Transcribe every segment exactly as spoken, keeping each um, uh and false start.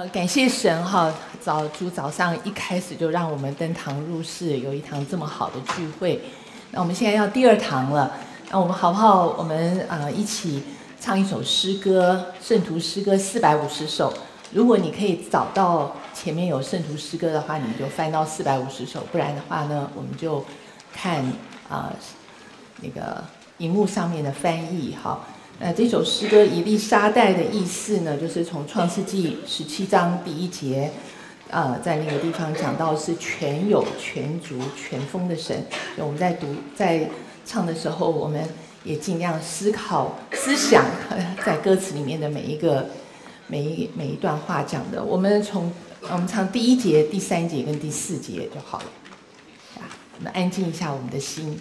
呃，感谢神哈，早主早上一开始就让我们登堂入室，有一堂这么好的聚会。那我们现在要第二堂了，那我们好不好？我们呃一起唱一首诗歌，圣徒诗歌四百五十首。如果你可以找到前面有圣徒诗歌的话，你就翻到四百五十首，不然的话呢，我们就看啊、呃、那个荧幕上面的翻译哈。那这首诗歌以利沙代的意思呢，就是从创世纪十七章第一节，呃，在那个地方讲到是全有、全足、全丰的神。我们在读、在唱的时候，我们也尽量思考、思想，在歌词里面的每一个、每一每一段话讲的。我们从我们唱第一节、第三节跟第四节就好了。啊，我们安静一下我们的心。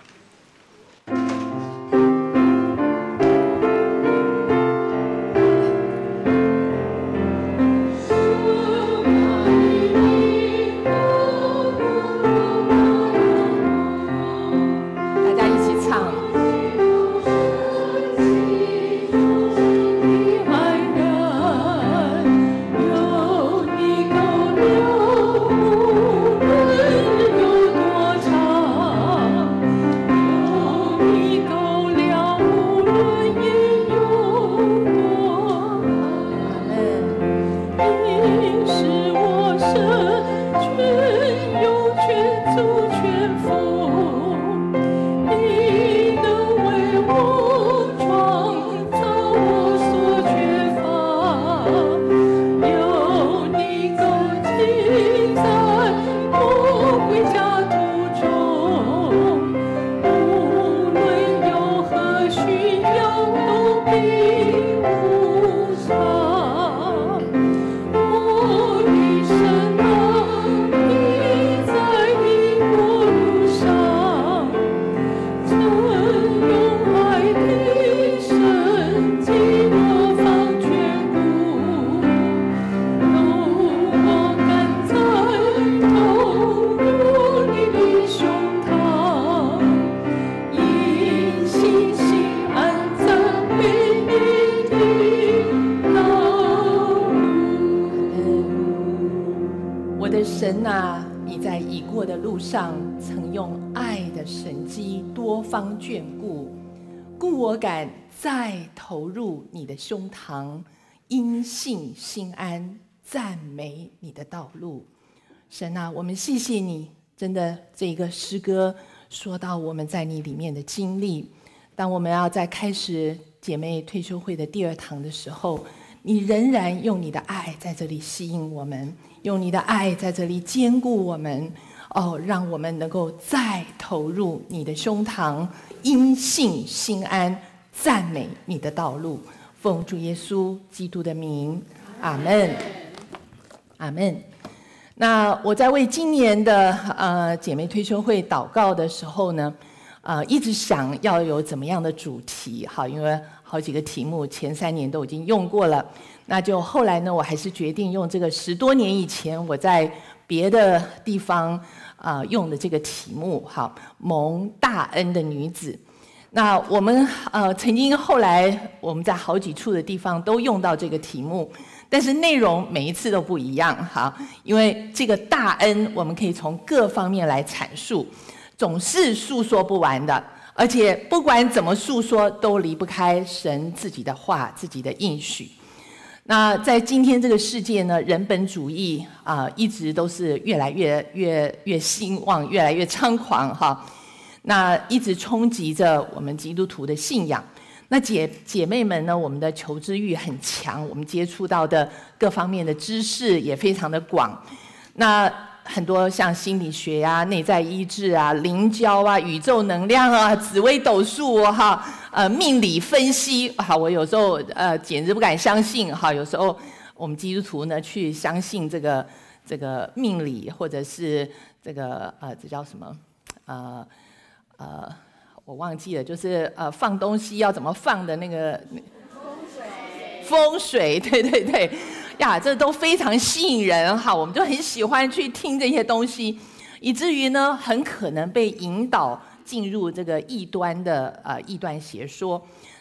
神啊，你在已过的路上，曾用爱的神机多方眷顾，故我敢再投入你的胸膛，因信心安，赞美你的道路。神啊，我们谢谢你，真的这个诗歌说到我们在你里面的经历。当我们要在开始姐妹退休会的第二堂的时候，你仍然用你的爱在这里吸引我们，用你的爱在这里坚固我们，哦，让我们能够再投入你的胸膛，因信心安，赞美你的道路。奉主耶稣基督的名，阿们，阿们。那我在为今年的呃姐妹退休会祷告的时候呢，呃，一直想要有怎么样的主题，好，因为好几个题目前三年都已经用过了，那就后来呢，我还是决定用这个十多年以前我在别的地方啊、呃、用的这个题目，好，蒙大恩的女子。那我们呃曾经后来我们在好几处的地方都用到这个题目，但是内容每一次都不一样，好，因为这个大恩我们可以从各方面来阐述，总是诉说不完的。而且不管怎么诉说，都离不开神自己的话、自己的应许。那在今天这个世界呢，人本主义啊、呃，一直都是越来越越越兴旺，越来越猖狂哈。那一直冲击着我们基督徒的信仰。那姐姐妹们呢，我们的求知欲很强，我们接触到的各方面的知识也非常的广。那很多像心理学啊、内在医治啊、灵交啊、宇宙能量啊、紫微斗数哈、呃命理分析，好，我有时候呃简直不敢相信哈。有时候我们基督徒呢去相信这个这个命理，或者是这个呃这叫什么呃呃我忘记了，就是呃放东西要怎么放的那个风水，风水，对对对。呀，这都非常吸引人哈，我们就很喜欢去听这些东西，以至于呢，很可能被引导进入这个异端的呃异端邪说。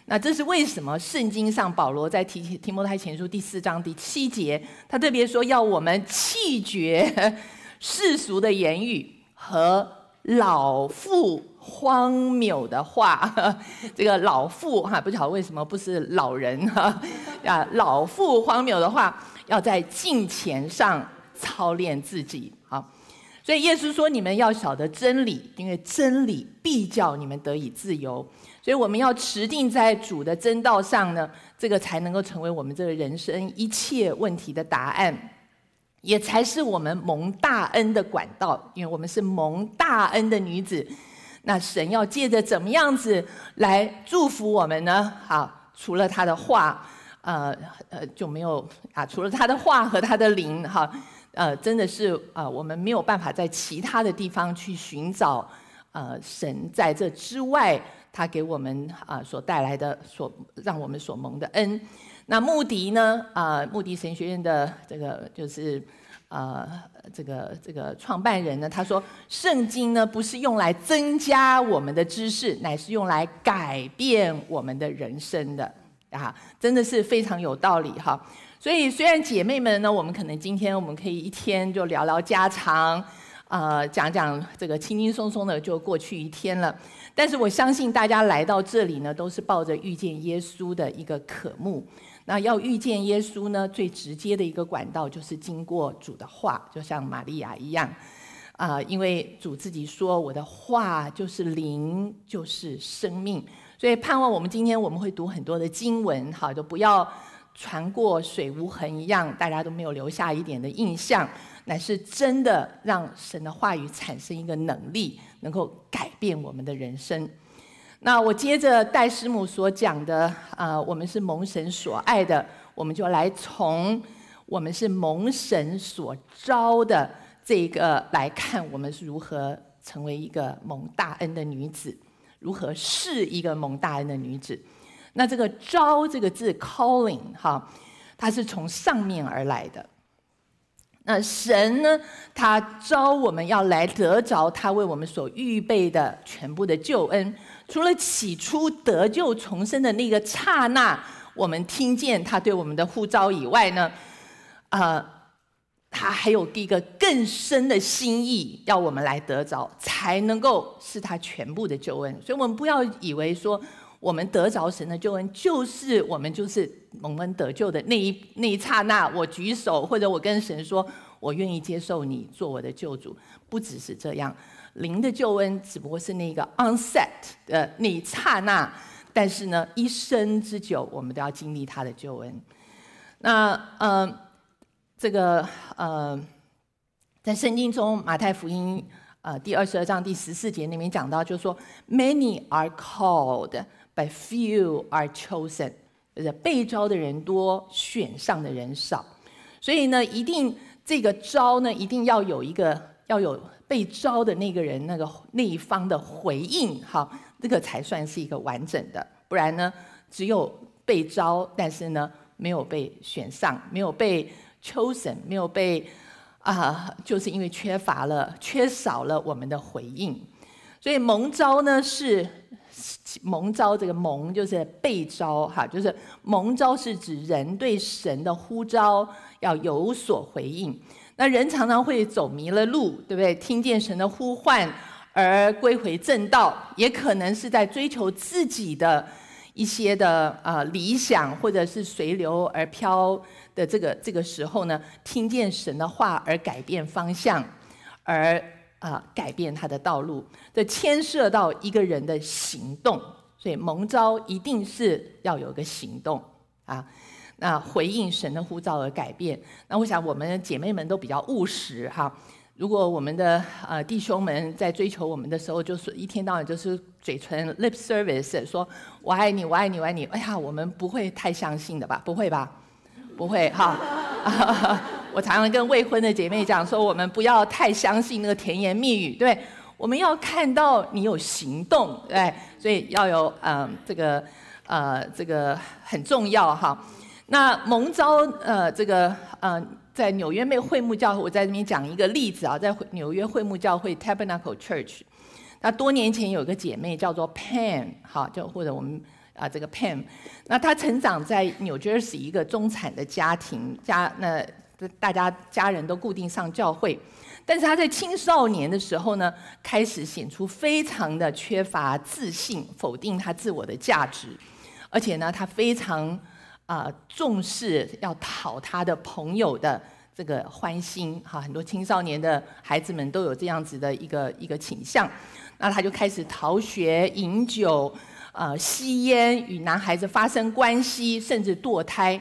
那这是为什么？圣经上保罗在提提摩太前书第四章第七节，他特别说要我们弃绝世俗的言语和老妇荒谬的话。这个老妇哈，不晓得为什么不是老人哈啊，老妇荒谬的话，要在敬虔上操练自己。好，所以耶稣说：“你们要晓得真理，因为真理必叫你们得以自由。”所以我们要持定在主的真道上呢，这个才能够成为我们这个人生一切问题的答案，也才是我们蒙大恩的管道。因为我们是蒙大恩的女子，那神要借着怎么样子来祝福我们呢？好，除了他的话，呃呃就没有啊，除了他的话和他的灵，哈，呃，真的是呃，我们没有办法在其他的地方去寻找呃神在这之外。他给我们啊所带来的，所让我们所蒙的恩。那穆迪呢？啊，穆迪神学院的这个就是呃这个这个创办人呢，他说，圣经呢不是用来增加我们的知识，乃是用来改变我们的人生的啊，真的是非常有道理哈。所以虽然姐妹们呢，我们可能今天我们可以一天就聊聊家常。呃，讲讲这个轻轻松松的就过去一天了，但是我相信大家来到这里呢，都是抱着遇见耶稣的一个渴慕。那要遇见耶稣呢，最直接的一个管道就是经过主的话，就像玛利亚一样，啊、呃，因为主自己说：“我的话就是灵，就是生命。”所以盼望我们今天我们会读很多的经文，好，就不要船过水无痕一样，大家都没有留下一点的印象。乃是真的让神的话语产生一个能力，能够改变我们的人生。那我接着戴师母所讲的，啊、呃，我们是蒙神所爱的，我们就来从我们是蒙神所招的这个来看，我们是如何成为一个蒙大恩的女子，如何是一个蒙大恩的女子。那这个招这个字 calling 哈，它是从上面而来的。那神呢，他召我们要来得着他为我们所预备的全部的救恩。除了起初得救重生的那个刹那，我们听见他对我们的呼召以外呢，呃，他还有一个更深的心意，要我们来得着，才能够是他全部的救恩。所以我们不要以为说，我们得着神的救恩，就是我们就是蒙恩得救的那一那一刹那，我举手或者我跟神说，我愿意接受你做我的救主。不只是这样，灵的救恩只不过是那个 onset 的那一刹那，但是呢，一生之久，我们都要经历他的救恩。那呃，这个呃，在圣经中，马太福音呃第二十二章第十四节里面讲到，就说 Many are called。But few are chosen， 就是被招的人多，选上的人少。所以呢，一定这个招呢，一定要有一个要有被招的那个人那个那一方的回应，好，这个才算是一个完整的。不然呢，只有被招，但是呢，没有被选上，没有被 chosen， 没有被啊、呃，就是因为缺乏了、缺少了我们的回应。所以蒙召呢是。蒙召这个蒙就是被召哈，就是蒙召是指人对神的呼召要有所回应。那人常常会走迷了路，对不对？听见神的呼唤而归回正道，也可能是在追求自己的一些的呃理想，或者是随流而飘的这个这个时候呢，听见神的话而改变方向，而。啊，改变他的道路，这牵涉到一个人的行动，所以蒙召一定是要有个行动啊。那回应神的呼召而改变。那我想我们姐妹们都比较务实哈。如果我们的呃弟兄们在追求我们的时候，就是一天到晚就是嘴唇 lip service 说我爱你，我爱你，我爱你，哎呀，我们不会太相信的吧？不会吧？不会哈。我常常跟未婚的姐妹讲说，我们不要太相信那个甜言蜜语，对，我们要看到你有行动，对，所以要有嗯、呃、这个呃这个很重要哈。那蒙召呃这个呃在纽约妹会幕教会，我在这边讲一个例子啊，在纽约会幕教会 Tabernacle Church， 那多年前有一个姐妹叫做 Pam， 好，就或者我们啊，这个 Pam， 那他成长在 New Jersey 一个中产的家庭，家那大家家人都固定上教会，但是他在青少年的时候呢，开始显出非常的缺乏自信，否定他自我的价值，而且呢，他非常啊、呃、重视要讨他的朋友的这个欢心，哈，很多青少年的孩子们都有这样子的一个一个倾向，那他就开始逃学、饮酒。呃，吸烟，与男孩子发生关系，甚至堕胎。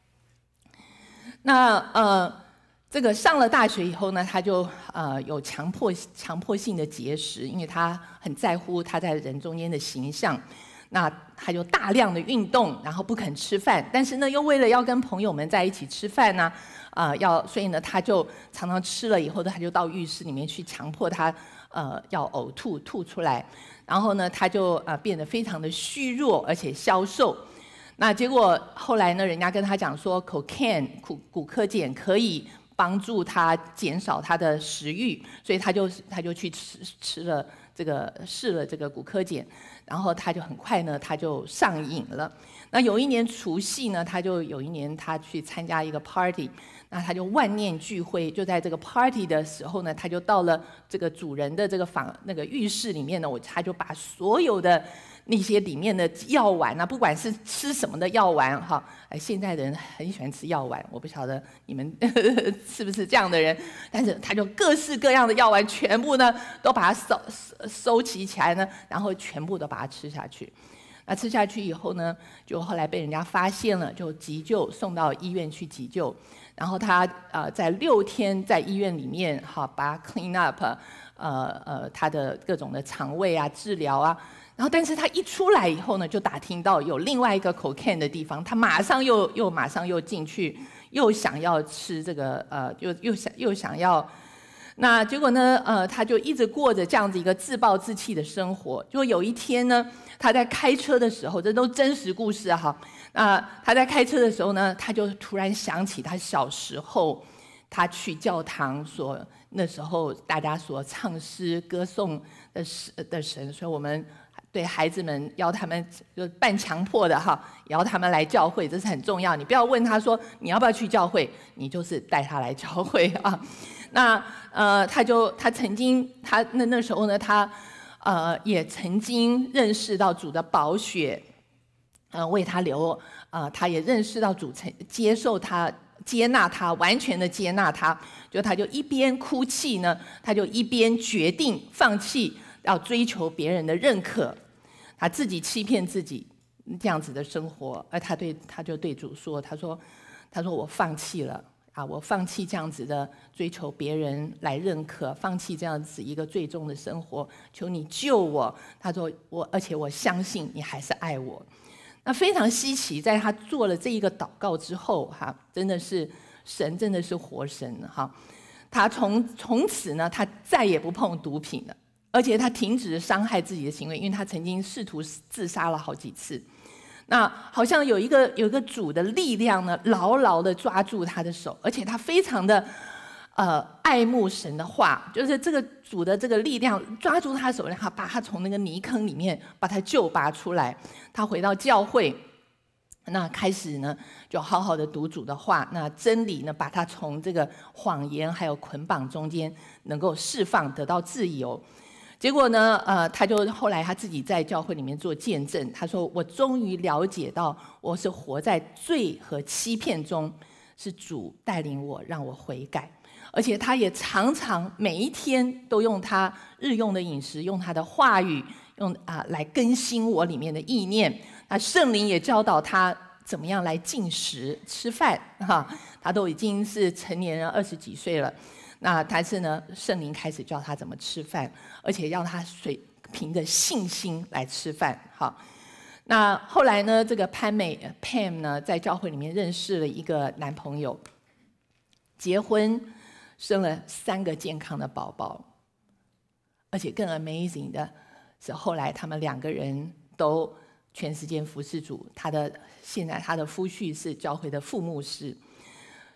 那呃，这个上了大学以后呢，他就呃有强迫强迫性的节食，因为他很在乎他在人中间的形象。那他就大量的运动，然后不肯吃饭，但是呢，又为了要跟朋友们在一起吃饭呢，啊、呃，要所以呢，他就常常吃了以后呢，他就到浴室里面去强迫他呃要呕吐吐出来。然后呢，他就呃变得非常的虚弱，而且消瘦。那结果后来呢，人家跟他讲说 ，cocaine 骨骨科碱可以帮助他减少他的食欲，所以他就他就去吃吃了这个试了这个骨科碱，然后他就很快呢，他就上瘾了。那有一年除夕呢，他就有一年他去参加一个 party。那他就万念俱灰，就在这个 party 的时候呢，他就到了这个主人的这个房那个浴室里面呢，我他就把所有的那些里面的药丸啊，不管是吃什么的药丸哈，哎，现在的人很喜欢吃药丸，我不晓得你们呵呵是不是这样的人，但是他就各式各样的药丸全部呢都把它收收集起来呢，然后全部都把它吃下去。那吃下去以后呢，就后来被人家发现了，就急救送到医院去急救。然后他呃在六天在医院里面哈，把 clean up， 呃呃他的各种的肠胃啊治疗啊，然后但是他一出来以后呢，就打听到有另外一个 cocaine 的地方，他马上又又马上又进去，又想要吃这个呃，又又想又想要。那结果呢？呃，他就一直过着这样子一个自暴自弃的生活。就有一天呢，他在开车的时候，这都真实故事哈。那他在开车的时候呢，他就突然想起他小时候，他去教堂所那时候大家所唱诗歌颂的神的神，所以我们对孩子们要他们就半强迫的哈，也要他们来教会，这是很重要。你不要问他说你要不要去教会，你就是带他来教会啊。那呃，他就他曾经他那那时候呢，他呃也曾经认识到主的宝血，呃为他流，呃他也认识到主曾接受他、接纳他、完全的接纳他。就他就一边哭泣呢，他就一边决定放弃要追求别人的认可，他自己欺骗自己这样子的生活。而他对他就对主说，他说他说我放弃了。啊，我放弃这样子的追求别人来认可，放弃这样子一个最终的生活，求你救我。他说我，而且我相信你还是爱我。那非常稀奇，在他做了这一个祷告之后，哈，真的是神，真的是活神哈。他从从此呢，他再也不碰毒品了，而且他停止伤害自己的行为，因为他曾经试图自杀了好几次。那好像有一个有一个主的力量呢，牢牢的抓住他的手，而且他非常的呃爱慕神的话，就是这个主的这个力量抓住他的手，让他把他从那个泥坑里面把他救拔出来。他回到教会，那开始呢就好好的读主的话，那真理呢把他从这个谎言还有捆绑中间能够释放，得到自由。结果呢，呃，他就后来他自己在教会里面做见证，他说：“我终于了解到，我是活在罪和欺骗中，是主带领我，让我悔改。而且他也常常每一天都用他日用的饮食，用他的话语，用啊、呃、来更新我里面的意念。那圣灵也教导他怎么样来进食吃饭哈，他都已经是成年人，二十几岁了。”那但是呢，圣灵开始教他怎么吃饭，而且让他随凭着信心来吃饭。好，那后来呢，这个潘美 Pam 呢，在教会里面认识了一个男朋友，结婚，生了三个健康的宝宝，而且更 amazing 的是，后来他们两个人都全时间服侍主。他的现在他的夫婿是教会的副牧师。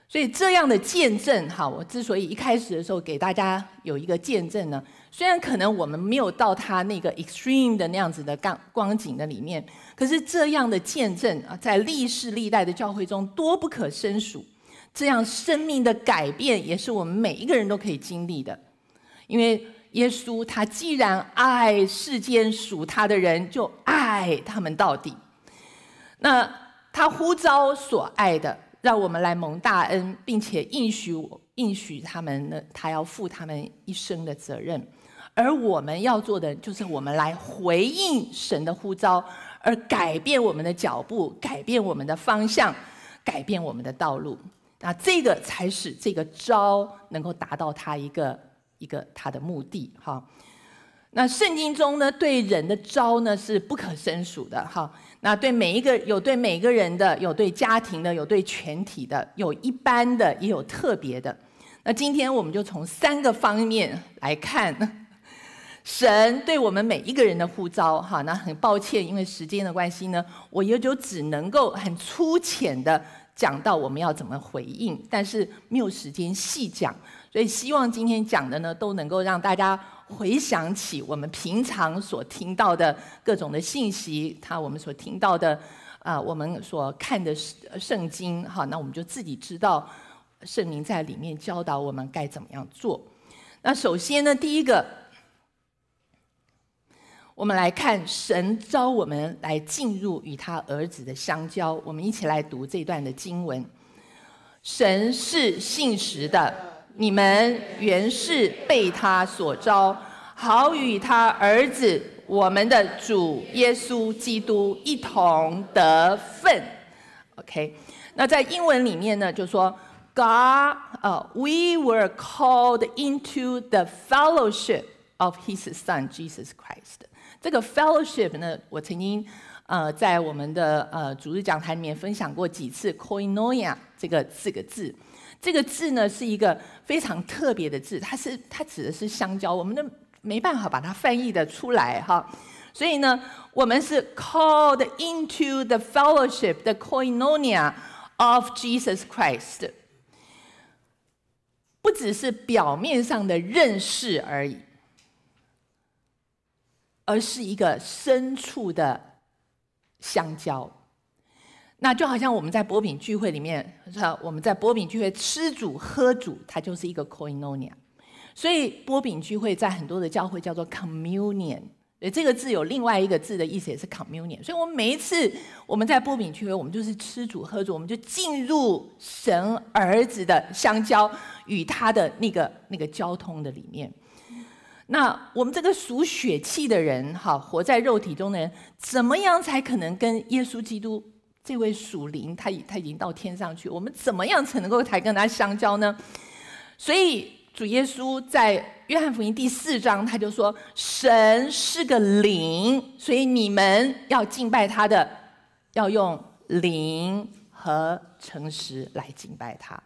所以这样的见证，哈，我之所以一开始的时候给大家有一个见证呢，虽然可能我们没有到他那个 extreme 的那样子的光光景的里面，可是这样的见证啊，在历世历代的教会中多不可胜数。这样生命的改变，也是我们每一个人都可以经历的。因为耶稣他既然爱世间属他的人，就爱他们到底。那他呼召所爱的，让我们来蒙大恩，并且应许我应许他们呢，他要负他们一生的责任。而我们要做的，就是我们来回应神的呼召，而改变我们的脚步，改变我们的方向，改变我们的道路。那这个才使这个召能够达到他一个一个他的目的哈。那圣经中呢，对人的召呢是不可胜数的哈。那对每一个有对每一个人的，有对家庭的，有对全体的，有一般的，也有特别的。那今天我们就从三个方面来看神对我们每一个人的呼召哈。那很抱歉，因为时间的关系呢，我也就只能够很粗浅的讲到我们要怎么回应，但是没有时间细讲，所以希望今天讲的呢，都能够让大家回想起我们平常所听到的各种的信息，他我们所听到的啊、呃，我们所看的圣经，哈，那我们就自己知道圣灵在里面教导我们该怎么样做。那首先呢，第一个，我们来看神召我们来进入与他儿子的相交。我们一起来读这段的经文：神是信实的，你们原是被他所召，好与他儿子我们的主耶稣基督一同得分。 OK， 那在英文里面呢，就说 God, uh, we were called into the fellowship of his son Jesus Christ。这个 fellowship 呢，我曾经呃在我们的呃主日讲坛里面分享过几次 koinonia 这个四个字。这个字呢是一个非常特别的字，它是它指的是相交，我们都没办法把它翻译的出来哈。所以呢，我们是 called into the fellowship, the koinonia of Jesus Christ， 不只是表面上的认识而已，而是一个深处的相交。那就好像我们在波饼聚会里面，我们在波饼聚会吃主喝主，它就是一个 koinonia。所以波饼聚会在很多的教会叫做 communion， 这个字有另外一个字的意思也是 communion。所以我们每一次我们在波饼聚会，我们就是吃主喝主，我们就进入神儿子的相交，与他的那个那个交通的里面。那我们这个属血气的人，哈，活在肉体中的人，怎么样才可能跟耶稣基督这位属灵，他他已经到天上去，我们怎么样才能够才跟他相交呢？所以主耶稣在约翰福音第四章，他就说：“神是个灵，所以你们要敬拜他的，要用灵和诚实来敬拜他。”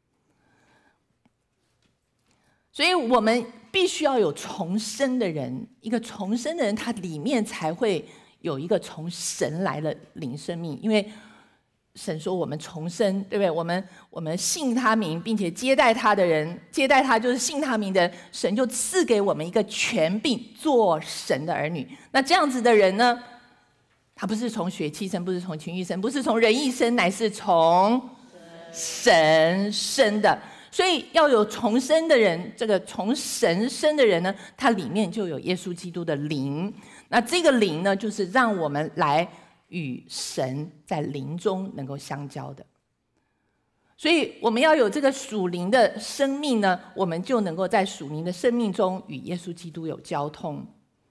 所以我们必须要有重生的人，一个重生的人，他里面才会有一个从神来的灵生命。因为神说我们重生，对不对？我们我们信他名，并且接待他的人，接待他就是信他名的人，神就赐给我们一个权柄，做神的儿女。那这样子的人呢，他不是从血气生，不是从情欲生，不是从人意生，乃是从神生的。所以要有重生的人，这个从神生的人呢，他里面就有耶稣基督的灵。那这个灵呢，就是让我们来与神在灵中能够相交的。所以我们要有这个属灵的生命呢，我们就能够在属灵的生命中与耶稣基督有交通。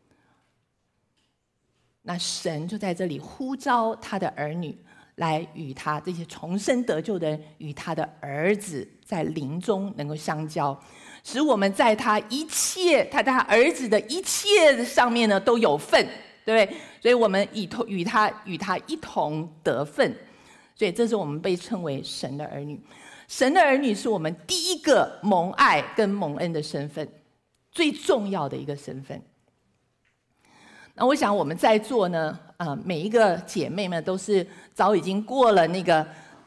那神就在这里呼召他的儿女，来与他这些重生得救的人，与他的儿子在灵中能够相交，使我们在他一切，他在他儿子的一切上面呢都有份，对不对？所以我们以同与他与他一同得份，所以这是我们被称为神的儿女。神的儿女是我们第一个蒙爱跟蒙恩的身份，最重要的一个身份。那我想我们在座呢，呃，每一个姐妹们都是早已经过了那个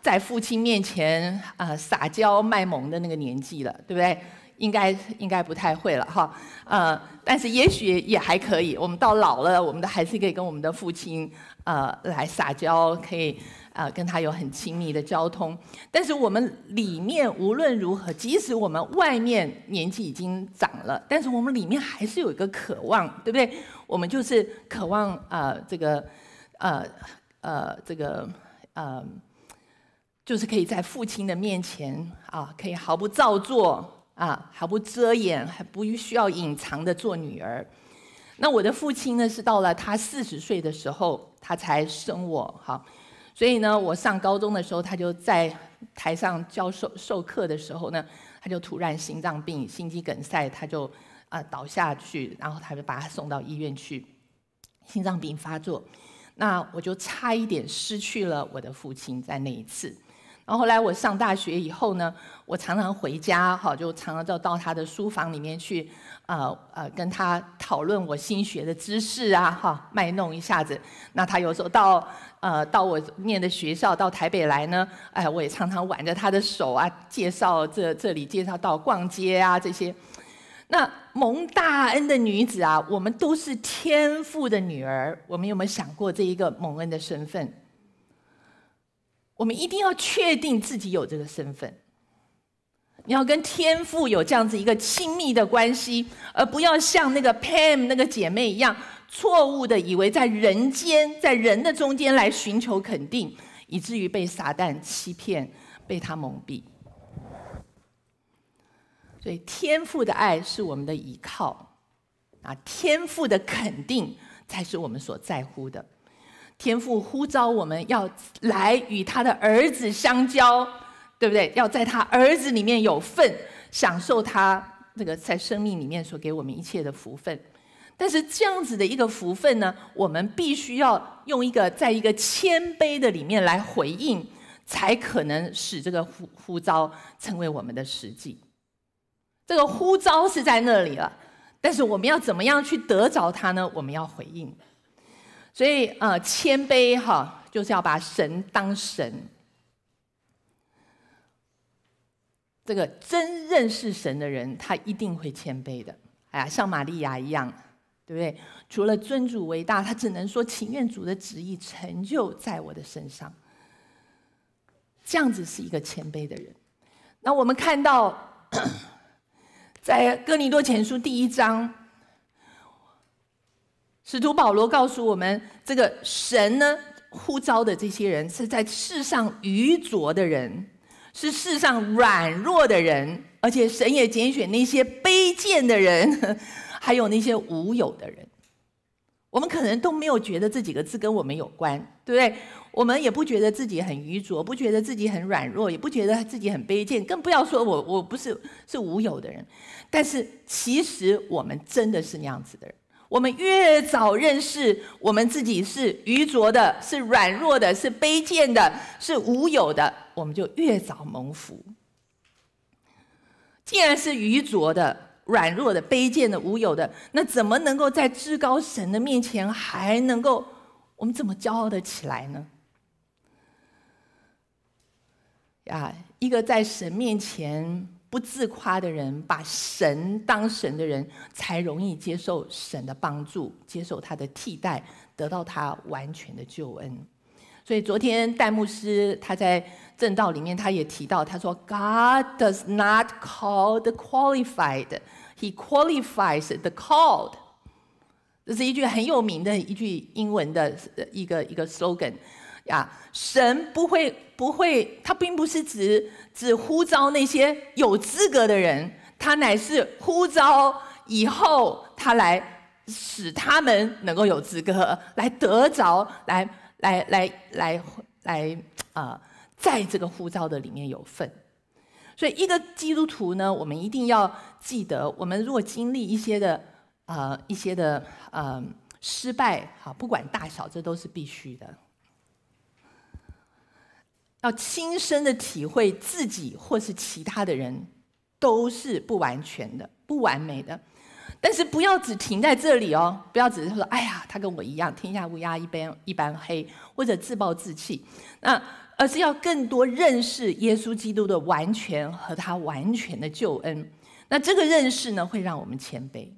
在父亲面前啊、呃、撒娇卖萌的那个年纪了，对不对？应该应该不太会了哈，呃，但是也许也还可以。我们到老了，我们的还是可以跟我们的父亲呃来撒娇，可以呃跟他有很亲密的交通。但是我们里面无论如何，即使我们外面年纪已经长了，但是我们里面还是有一个渴望，对不对？我们就是渴望呃这个呃呃这个呃，就是可以在父亲的面前啊，可以毫不造作。啊，毫不遮掩，还不需要隐藏的做女儿。那我的父亲呢，是到了他四十岁的时候，他才生我。哈，所以呢，我上高中的时候，他就在台上教授授课的时候呢，他就突然心脏病、心肌梗塞，他就啊、呃、倒下去，然后他就把他送到医院去，心脏病发作。那我就差一点失去了我的父亲在那一次。然后后来我上大学以后呢，我常常回家，哈，就常常到到他的书房里面去，呃呃，跟他讨论我新学的知识啊，哈，卖弄一下子。那他有时候到呃到我念的学校，到台北来呢，哎，我也常常挽着他的手啊，介绍这这里，介绍到逛街啊这些。那蒙大恩的女子啊，我们都是天父的女儿，我们有没有想过这一个蒙恩的身份？我们一定要确定自己有这个身份，你要跟天父有这样子一个亲密的关系，而不要像那个 Pam 那个姐妹一样，错误的以为在人间，在人的中间来寻求肯定，以至于被撒旦欺骗，被他蒙蔽。所以天父的爱是我们的依靠，啊，天父的肯定才是我们所在乎的。天父呼召我们要来与他的儿子相交，对不对？要在他儿子里面有份，享受他这个在生命里面所给我们一切的福分。但是这样子的一个福分呢，我们必须要用一个在一个谦卑的里面来回应，才可能使这个呼呼召成为我们的实际。这个呼召是在那里了，但是我们要怎么样去得着它呢？我们要回应。所以，呃，谦卑哈，就是要把神当神。这个真认识神的人，他一定会谦卑的。哎呀，像玛利亚一样，对不对？除了尊主为大，他只能说情愿主的旨意成就在我的身上。这样子是一个谦卑的人。那我们看到，在哥林多前书第一章。使徒保罗告诉我们，这个神呢呼召的这些人是在世上愚拙的人，是世上软弱的人，而且神也拣选那些卑贱的人，还有那些无有的人。我们可能都没有觉得这几个字跟我们有关，对不对？我们也不觉得自己很愚拙，不觉得自己很软弱，也不觉得自己很卑贱，更不要说我我不是是无有的人。但是其实我们真的是那样子的人。我们越早认识我们自己是愚拙的，是软弱的，是卑贱的，是无有的，我们就越早蒙福。既然是愚拙的、软弱的、卑贱的、无有的，那怎么能够在至高神的面前还能够我们怎么骄傲的起来呢？呀，一个在神面前不自夸的人，把神当神的人，才容易接受神的帮助，接受他的替代，得到他完全的救恩。所以昨天戴牧师他在正道里面他也提到，他说 God does not call the qualified, He qualifies the called。 这是一句很有名的一句英文的一个一个 slogan。呀，神不会不会，他并不是只只呼召那些有资格的人，他乃是呼召以后，他来使他们能够有资格，来得着，来来来来来啊、呃，在这个呼召的里面有份。所以，一个基督徒呢，我们一定要记得，我们如果经历一些的呃一些的呃失败，好，不管大小，这都是必须的。要亲身的体会自己或是其他的人都是不完全的、不完美的，但是不要只停在这里哦，不要只是说“哎呀，他跟我一样，天下乌鸦一般一般黑”，或者自暴自弃。那而是要更多认识耶稣基督的完全和他完全的救恩。那这个认识呢，会让我们谦卑。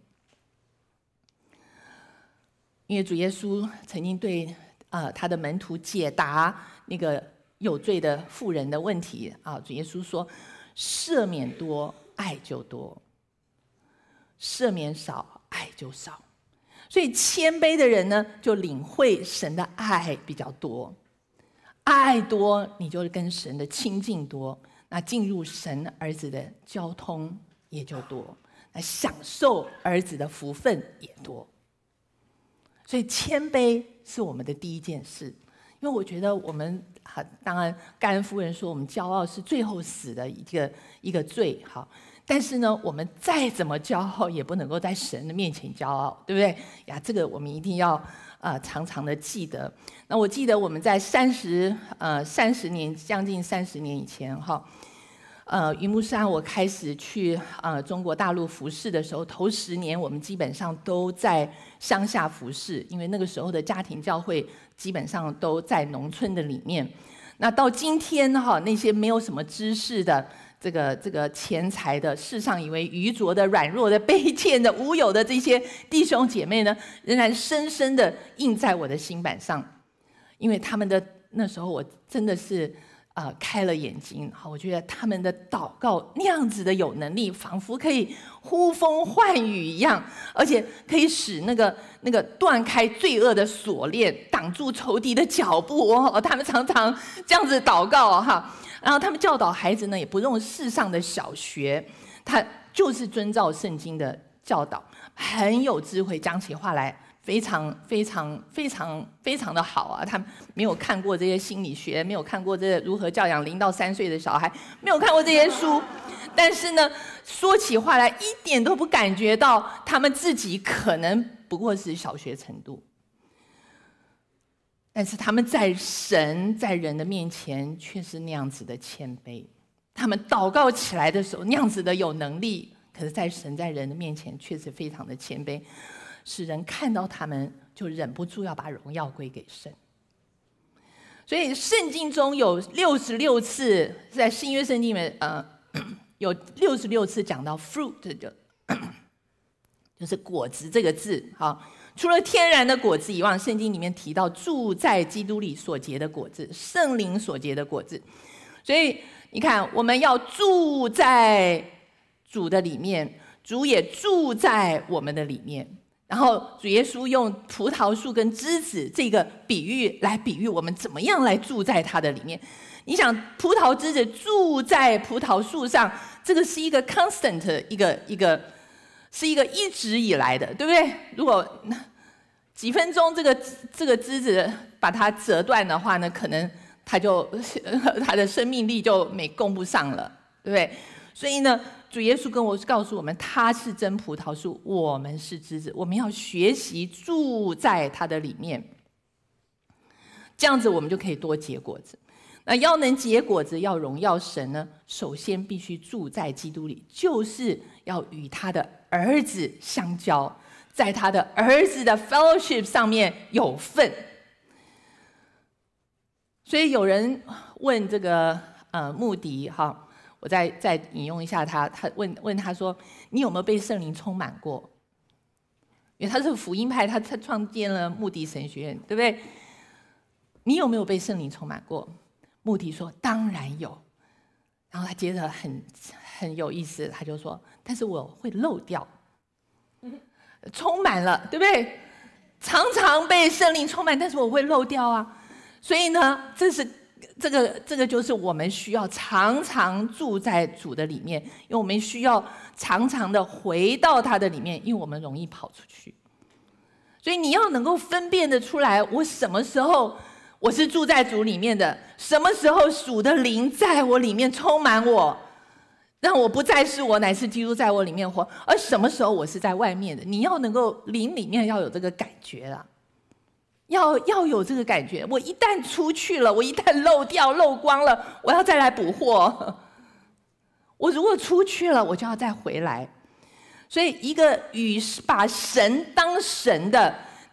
因为主耶稣曾经对呃他的门徒解答那个有罪的妇人的问题啊，主耶稣说：赦免多，爱就多；赦免少，爱就少。所以谦卑的人呢，就领会神的爱比较多，爱多，你就跟神的亲近多，那进入神儿子的交通也就多，那享受儿子的福分也多。所以谦卑是我们的第一件事，因为我觉得我们当然盖恩夫人说我们骄傲是最后死的一个一个罪，好。但是呢，我们再怎么骄傲，也不能够在神的面前骄傲，对不对呀？这个我们一定要呃常常的记得。那我记得我们在三十呃三十年将近三十年以前哈，呃云木山我开始去呃中国大陆服侍的时候，头十年我们基本上都在乡下服侍，因为那个时候的家庭教会基本上都在农村的里面。那到今天哈，那些没有什么知识的。这个这个钱财的，世上以为愚拙的、软弱的、卑贱的、无有的这些弟兄姐妹呢，仍然深深的印在我的心板上，因为他们的那时候我真的是呃开了眼睛，好，我觉得他们的祷告那样子的有能力，仿佛可以呼风唤雨一样，而且可以使那个那个断开罪恶的锁链，挡住仇敌的脚步哦。他们常常这样子祷告哈。然后他们教导孩子呢，也不用世上的小学，他就是遵照圣经的教导，很有智慧，讲起话来非常非常非常非常的好啊！他没有看过这些心理学，没有看过这如何教养零到三岁的小孩，没有看过这些书，但是呢，说起话来一点都不感觉到他们自己可能不过是小学程度。但是他们在神在人的面前却是那样子的谦卑，他们祷告起来的时候那样子的有能力，可是在神在人的面前却是非常的谦卑，使人看到他们就忍不住要把荣耀归给神。所以圣经中有六十六次，在新约圣经里面呃有六十六次讲到 fruit 就就是果子这个字，好。除了天然的果子以外，圣经里面提到住在基督里所结的果子，圣灵所结的果子。所以你看，我们要住在主的里面，主也住在我们的里面。然后主耶稣用葡萄树跟枝子这个比喻来比喻我们怎么样来住在他的里面。你想，葡萄枝子住在葡萄树上，这个是一个 constant 一个一个。是一个一直以来的，对不对？如果几分钟这个这个枝子把它折断的话呢，可能它就它的生命力就没供不上了，对不对？所以呢，主耶稣跟我告诉我们，他是真葡萄树，我们是枝子，我们要学习住在他的里面，这样子我们就可以多结果子。那要能结果子，要荣耀神呢，首先必须住在基督里，就是要与他的儿子相交，在他的儿子的 fellowship 上面有份。所以有人问这个呃穆迪哈，我再再引用一下他，他问问他说：“你有没有被圣灵充满过？”因为他是福音派，他他创建了穆迪神学院，对不对？你有没有被圣灵充满过？穆迪说：“当然有。”然后他接着很很有意思，他就说：“但是我会漏掉，充满了，对不对？常常被圣灵充满，但是我会漏掉啊。所以呢，这是这个这个就是我们需要常常住在主的里面，因为我们需要常常的回到他的里面，因为我们容易跑出去。所以你要能够分辨得出来，我什么时候。”我是住在主里面的，什么时候主的灵在我里面充满我，让我不再是我，乃是基督在我里面活，而什么时候我是在外面的？你要能够灵里面要有这个感觉啦，要要有这个感觉。我一旦出去了，我一旦漏掉漏光了，我要再来补货。我如果出去了，我就要再回来。所以一个与把神当神的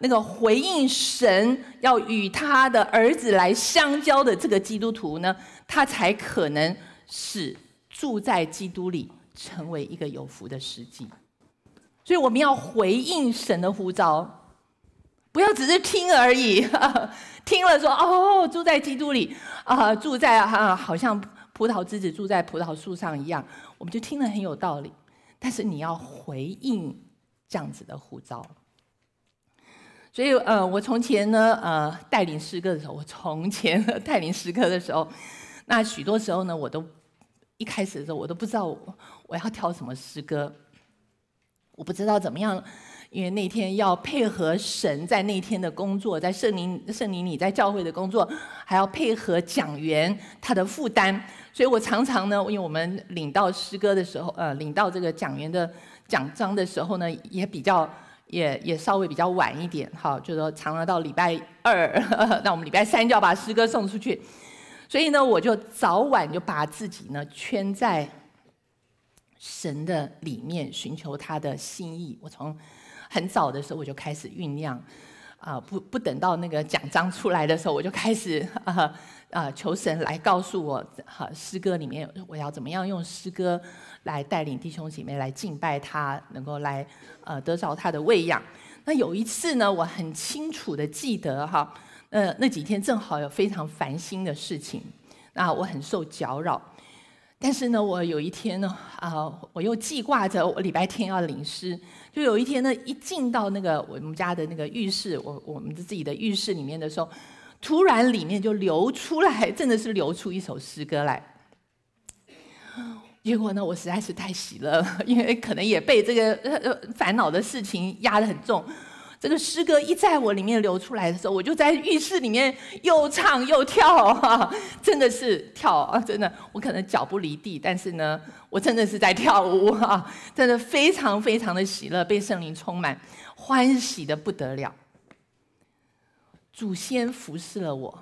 那个回应神要与他的儿子来相交的这个基督徒呢，他才可能使住在基督里成为一个有福的实际。所以我们要回应神的呼召，不要只是听而已，听了说哦，住在基督里啊、呃，住在啊，好像葡萄枝子住在葡萄树上一样，我们就听了很有道理。但是你要回应这样子的呼召。所以呃，我从前呢呃带领诗歌的时候，我从前带领诗歌的时候，那许多时候呢，我都一开始的时候我都不知道我我要挑什么诗歌。我不知道怎么样，因为那天要配合神在那天的工作，在圣灵圣灵里在教会的工作，还要配合讲员他的负担，所以我常常呢，因为我们领到诗歌的时候，呃，领到这个讲员的讲章的时候呢，也比较也也稍微比较晚一点，哈，就说常常到礼拜二，那我们礼拜三就要把诗歌送出去，所以呢，我就早晚就把自己呢圈在神的里面，寻求他的心意。我从很早的时候我就开始酝酿，啊、呃，不不等到那个奖章出来的时候，我就开始啊啊、呃呃、求神来告诉我，哈、呃，诗歌里面我要怎么样用诗歌来带领弟兄姐妹来敬拜他，能够来呃得着他的喂养。那有一次呢，我很清楚的记得哈，呃那几天正好有非常烦心的事情，那我很受搅扰。但是呢，我有一天呢，啊、呃，我又记挂着我礼拜天要领诗，就有一天呢，一进到那个我们家的那个浴室，我我们自己的浴室里面的时候，突然里面就流出来，真的是流出一首诗歌来。结果呢，我实在是太喜乐了，因为可能也被这个呃烦恼的事情压得很重。这个诗歌一在我里面流出来的时候，我就在浴室里面又唱又跳，啊、真的是跳啊！真的，我可能脚不离地，但是呢，我真的是在跳舞啊！真的非常非常的喜乐，被圣灵充满，欢喜的不得了。祖先服侍了我，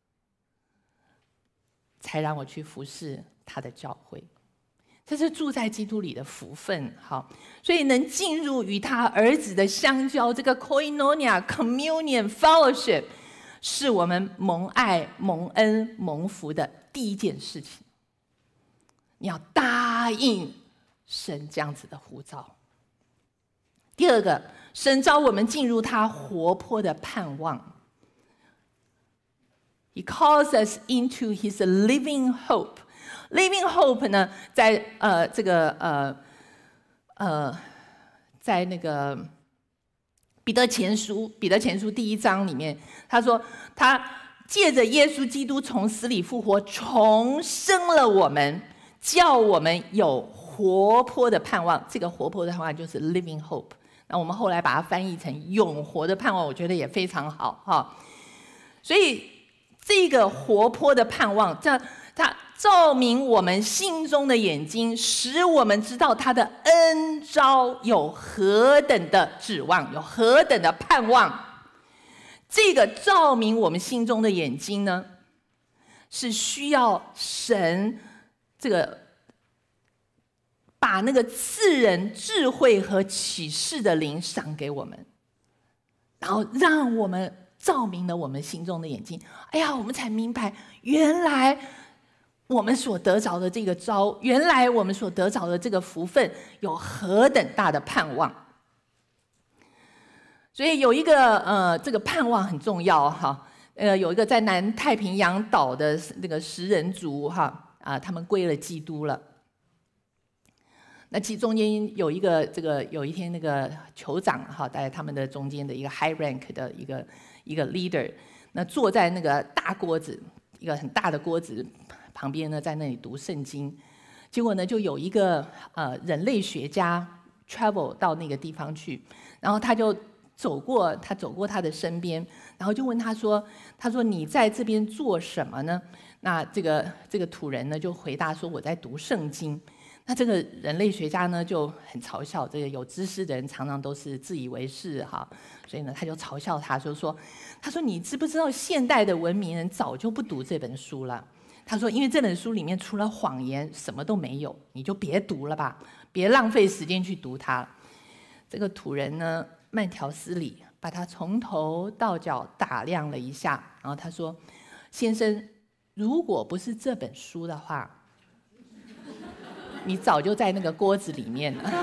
才让我去服侍他的教会。这是住在基督里的福分，好，所以能进入与他儿子的相交，这个 koinonia communion fellowship， 是我们蒙爱、蒙恩、蒙福的第一件事情。你要答应神这样子的呼召。第二个，神召我们进入他活泼的盼望。He calls us into his living hope。Living hope 呢，在呃这个呃呃，在那个彼得前书彼得前书第一章里面，他说他借着耶稣基督从死里复活，重生了我们，叫我们有活泼的盼望。这个活泼的盼望就是 living hope。那我们后来把它翻译成永活的盼望，我觉得也非常好哈。所以这个活泼的盼望，这它照明我们心中的眼睛，使我们知道他的恩召有何等的指望，有何等的盼望。这个照明我们心中的眼睛呢，是需要神这个把那个赐人智慧和启示的灵赏给我们，然后让我们照明了我们心中的眼睛。哎呀，我们才明白，原来我们所得着的这个招，原来我们所得着的这个福分有何等大的盼望。所以有一个呃，这个盼望很重要哈。呃，有一个在南太平洋岛的那个食人族哈啊，他们归了基督了。那其中间有一个这个有一天那个酋长哈，在他们的中间的一个 high rank 的一个一个 leader， 那坐在那个大锅子，一个很大的锅子旁边呢，在那里读圣经。结果呢，就有一个呃人类学家 travel 到那个地方去，然后他就走过，他走过他的身边，然后就问他说：“他说你在这边做什么呢？”那这个这个土人呢就回答说：“我在读圣经。”那这个人类学家呢就很嘲笑，这个有知识的人常常都是自以为是哈，所以呢他就嘲笑他，就说：“他说你知不知道现代的文明人早就不读这本书了？他说因为这本书里面除了谎言什么都没有，你就别读了吧，别浪费时间去读它。”这个土人呢慢条斯理， 把他从头到脚打量了一下，然后他说：“先生，如果不是这本书的话，你早就在那个锅子里面了。”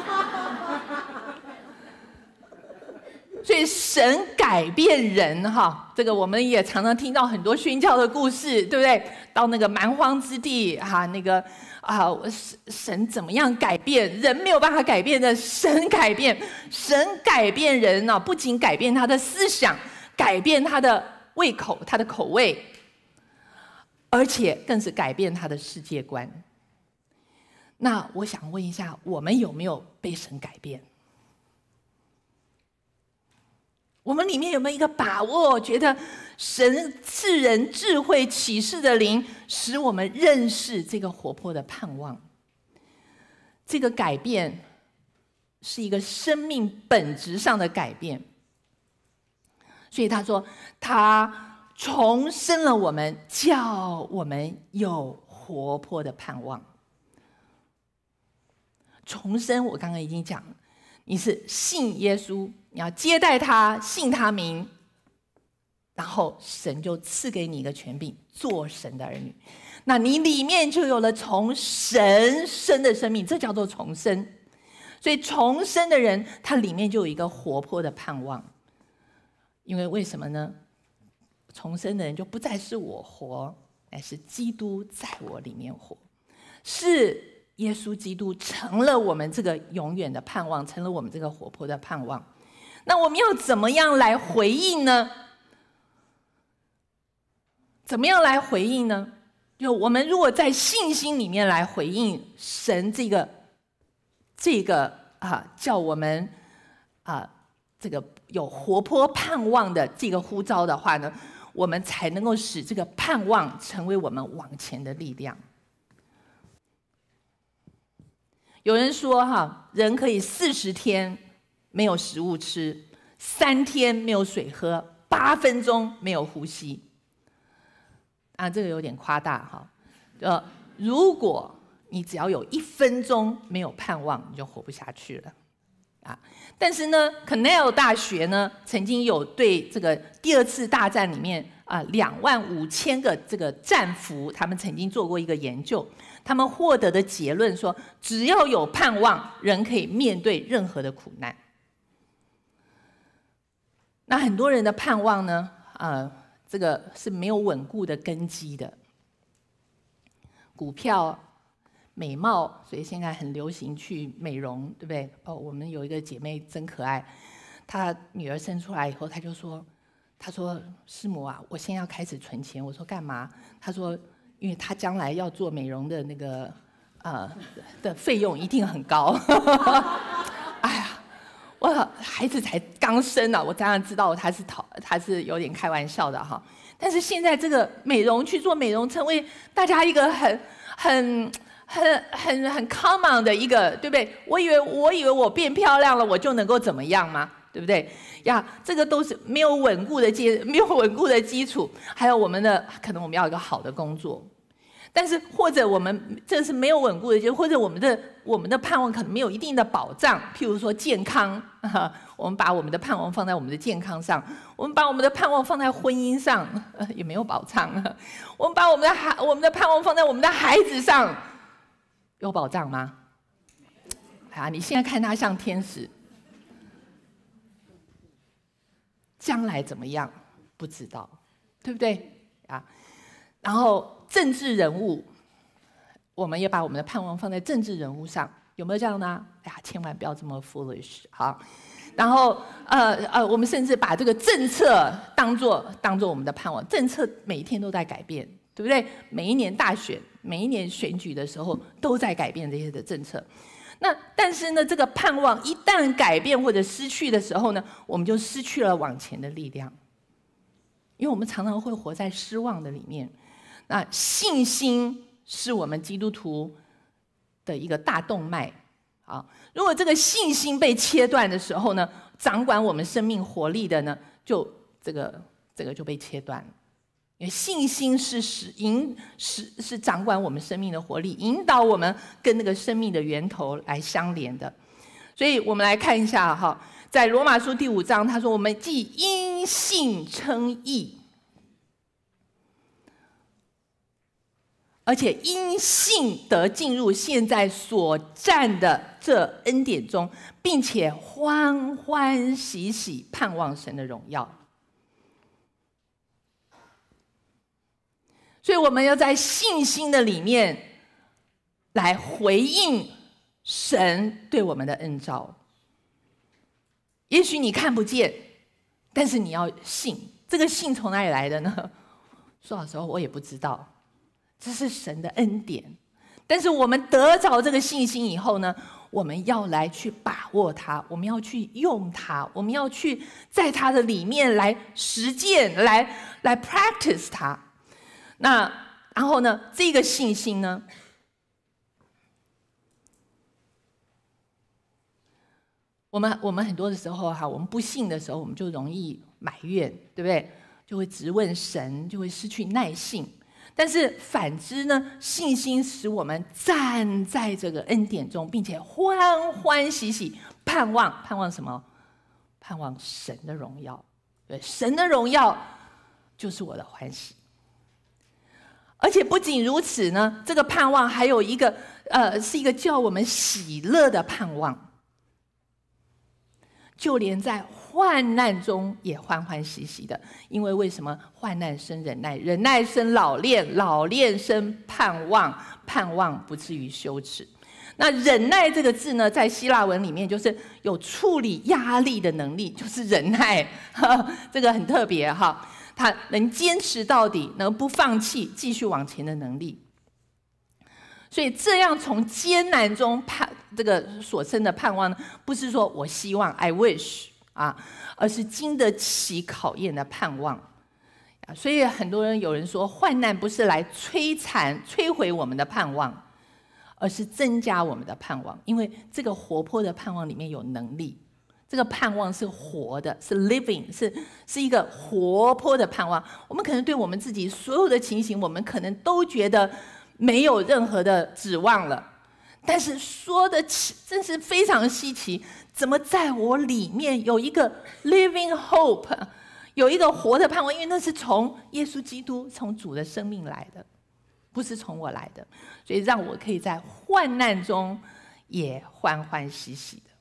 所以神改变人哈，这个我们也常常听到很多宣教的故事，对不对？到那个蛮荒之地哈，那个啊，神神怎么样改变人？没有办法改变的，神改变，神改变人呢、啊，不仅改变他的思想，改变他的胃口、他的口味，而且更是改变他的世界观。那我想问一下，我们有没有被神改变？我们里面有没有一个把握，觉得神赐人智慧启示的灵，使我们认识这个活泼的盼望？这个改变是一个生命本质上的改变。所以他说，他重生了我们，叫我们有活泼的盼望。重生，我刚刚已经讲了，你是信耶稣，你要接待他，信他名，然后神就赐给你一个权柄，做神的儿女。那你里面就有了从神生的生命，这叫做重生。所以重生的人，他里面就有一个活泼的盼望。因为为什么呢？重生的人就不再是我活，乃是基督在我里面活，是耶稣基督成了我们这个永远的盼望，成了我们这个活泼的盼望。那我们要怎么样来回应呢？怎么样来回应呢？就我们如果在信心里面来回应神这个这个啊，叫我们啊这个有活泼盼望的这个呼召的话呢，我们才能够使这个盼望成为我们往前的力量。有人说哈，人可以四十天没有食物吃，三天没有水喝，八分钟没有呼吸。啊，这个有点夸大哈。呃，如果你只要有一分钟没有盼望，你就活不下去了。啊，但是呢 ，Cornell 大学呢曾经有对这个第二次大战里面啊两万五千个这个战俘，他们曾经做过一个研究，他们获得的结论说，只要有盼望，人可以面对任何的苦难。那很多人的盼望呢，呃，这个是没有稳固的根基的，股票。美貌，所以现在很流行去美容，对不对？哦，我们有一个姐妹真可爱，她女儿生出来以后，她就说：“她说师母啊，我现在要开始存钱。”我说干嘛？她说，因为她将来要做美容的那个呃的费用一定很高。哎呀，我孩子才刚生啊，我当然知道她是讨，她是有点开玩笑的哈。但是现在这个美容去做美容，成为大家一个很很。很很很 common 的一个，对不对？我以为我以为我变漂亮了，我就能够怎么样吗？对不对？呀，这个都是没有稳固的基，没有稳固的基础。还有我们的，可能我们要有一个好的工作，但是或者我们这是没有稳固的基础，或者我们的我们的盼望可能没有一定的保障。譬如说健康，啊、我们把我们的盼望放在我们的健康上，我们把我们的盼望放在婚姻上，呃、也没有保障。我们把我们的孩我们的盼望放在我们的孩子上。有保障吗？啊，你现在看他像天使，将来怎么样不知道，对不对啊？然后政治人物，我们也把我们的盼望放在政治人物上，有没有这样呢？哎呀，千万不要这么 foolish 好。然后呃呃，我们甚至把这个政策当做当做我们的盼望，政策每一天都在改变。对不对？每一年大选，每一年选举的时候，都在改变这些的政策。那但是呢，这个盼望一旦改变或者失去的时候呢，我们就失去了往前的力量。因为我们常常会活在失望的里面。那信心是我们基督徒的一个大动脉啊。如果这个信心被切断的时候呢，掌管我们生命活力的呢，就这个这个就被切断了。因为信心是使引使是掌管我们生命的活力，引导我们跟那个生命的源头来相连的。所以我们来看一下哈， 在罗马书第五章，他说：“我们既因信称义，而且因信得进入现在所占的这恩典中，并且欢欢喜喜盼望神的荣耀。”所以我们要在信心的里面来回应神对我们的恩召。也许你看不见，但是你要信。这个信从哪里来的呢？说老实话，我也不知道，这是神的恩典。但是我们得着这个信心以后呢，我们要来去把握它，我们要去用它，我们要去在它的里面来实践，来来 practice 它。那然后呢，这个信心呢，我们我们很多的时候哈，我们不信的时候，我们就容易埋怨，对不对？就会质问神，就会失去耐性。但是反之呢，信心使我们站在这个恩典中，并且欢欢喜喜盼望，盼望什么？盼望神的荣耀。对，神的荣耀就是我的欢喜。而且不仅如此呢，这个盼望还有一个，呃，是一个叫我们喜乐的盼望。就连在患难中也欢欢喜喜的，因为为什么？患难生忍耐，忍耐生老练，老练生盼望，盼望不至于羞耻。那忍耐这个字呢，在希腊文里面就是有处理压力的能力，就是忍耐，这个很特别哈。他能坚持到底，能不放弃，继续往前的能力。所以这样从艰难中盼这个所生的盼望呢，不是说我希望 I wish 啊，而是经得起考验的盼望。所以很多人有人说，患难不是来摧残、摧毁我们的盼望，而是增加我们的盼望，因为这个活泼的盼望里面有能力。这个盼望是活的，是 living， 是是一个活泼的盼望。我们可能对我们自己所有的情形，我们可能都觉得没有任何的指望了。但是说的真是非常稀奇，怎么在我里面有一个 living hope， 有一个活的盼望？因为那是从耶稣基督、从主的生命来的，不是从我来的。所以让我可以在患难中也欢欢喜喜的。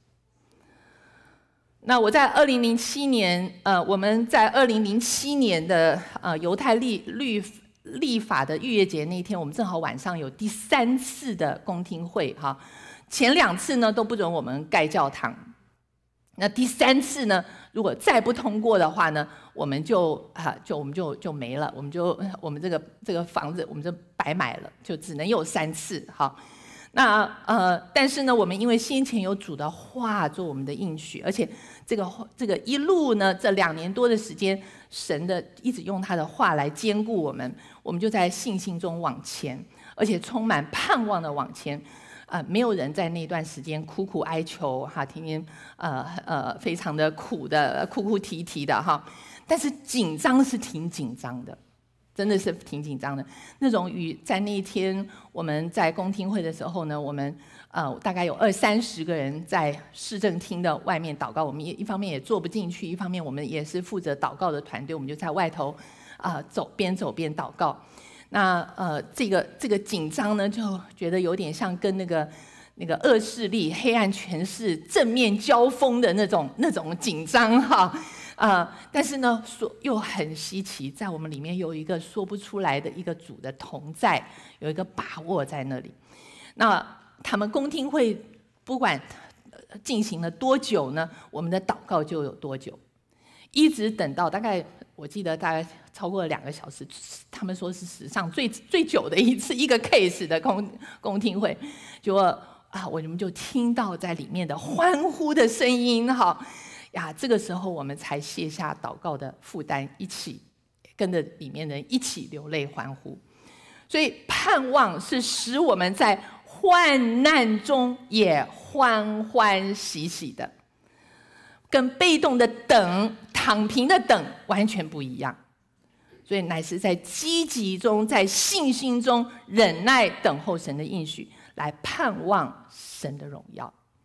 那我在二零零七年，呃，我们在二零零七年的呃犹太立律立法的逾越节那天，我们正好晚上有第三次的公听会哈。前两次呢都不准我们盖教堂，那第三次呢，如果再不通过的话呢，我们就啊就我们就就没了，我们就我们这个这个房子我们就白买了，就只能有三次哈。那呃，但是呢，我们因为先前有主的话做我们的应许，而且这个这个一路呢，这两年多的时间，神的一直用他的话来兼顾我们，我们就在信心中往前，而且充满盼望的往前。呃，没有人在那段时间苦苦哀求哈，天天呃呃非常的苦的哭哭啼啼的哈，但是紧张是挺紧张的。真的是挺紧张的，那种与在那一天我们在公听会的时候呢，我们呃大概有二三十个人在市政厅的外面祷告，我们一方面也坐不进去，一方面我们也是负责祷告的团队，我们就在外头啊、呃、走，边走边祷告。那呃这个这个紧张呢，就觉得有点像跟那个那个恶势力、黑暗权势正面交锋的那种那种紧张哈。啊、呃，但是呢，说又很稀奇，在我们里面有一个说不出来的一个主的同在，有一个把握在那里。那他们公听会不管进行了多久呢，我们的祷告就有多久，一直等到大概我记得大概超过了两个小时，他们说是史上最最久的一次一个 case 的公公听会，结果啊，我们就听到在里面的欢呼的声音哈。呀，这个时候我们才卸下祷告的负担，一起跟着里面的人一起流泪欢呼。所以盼望是使我们在患难中也欢欢喜喜的，跟被动的等、躺平的等完全不一样。所以乃是在积极中，在信心中忍耐等候神的应许，来盼望神的荣耀。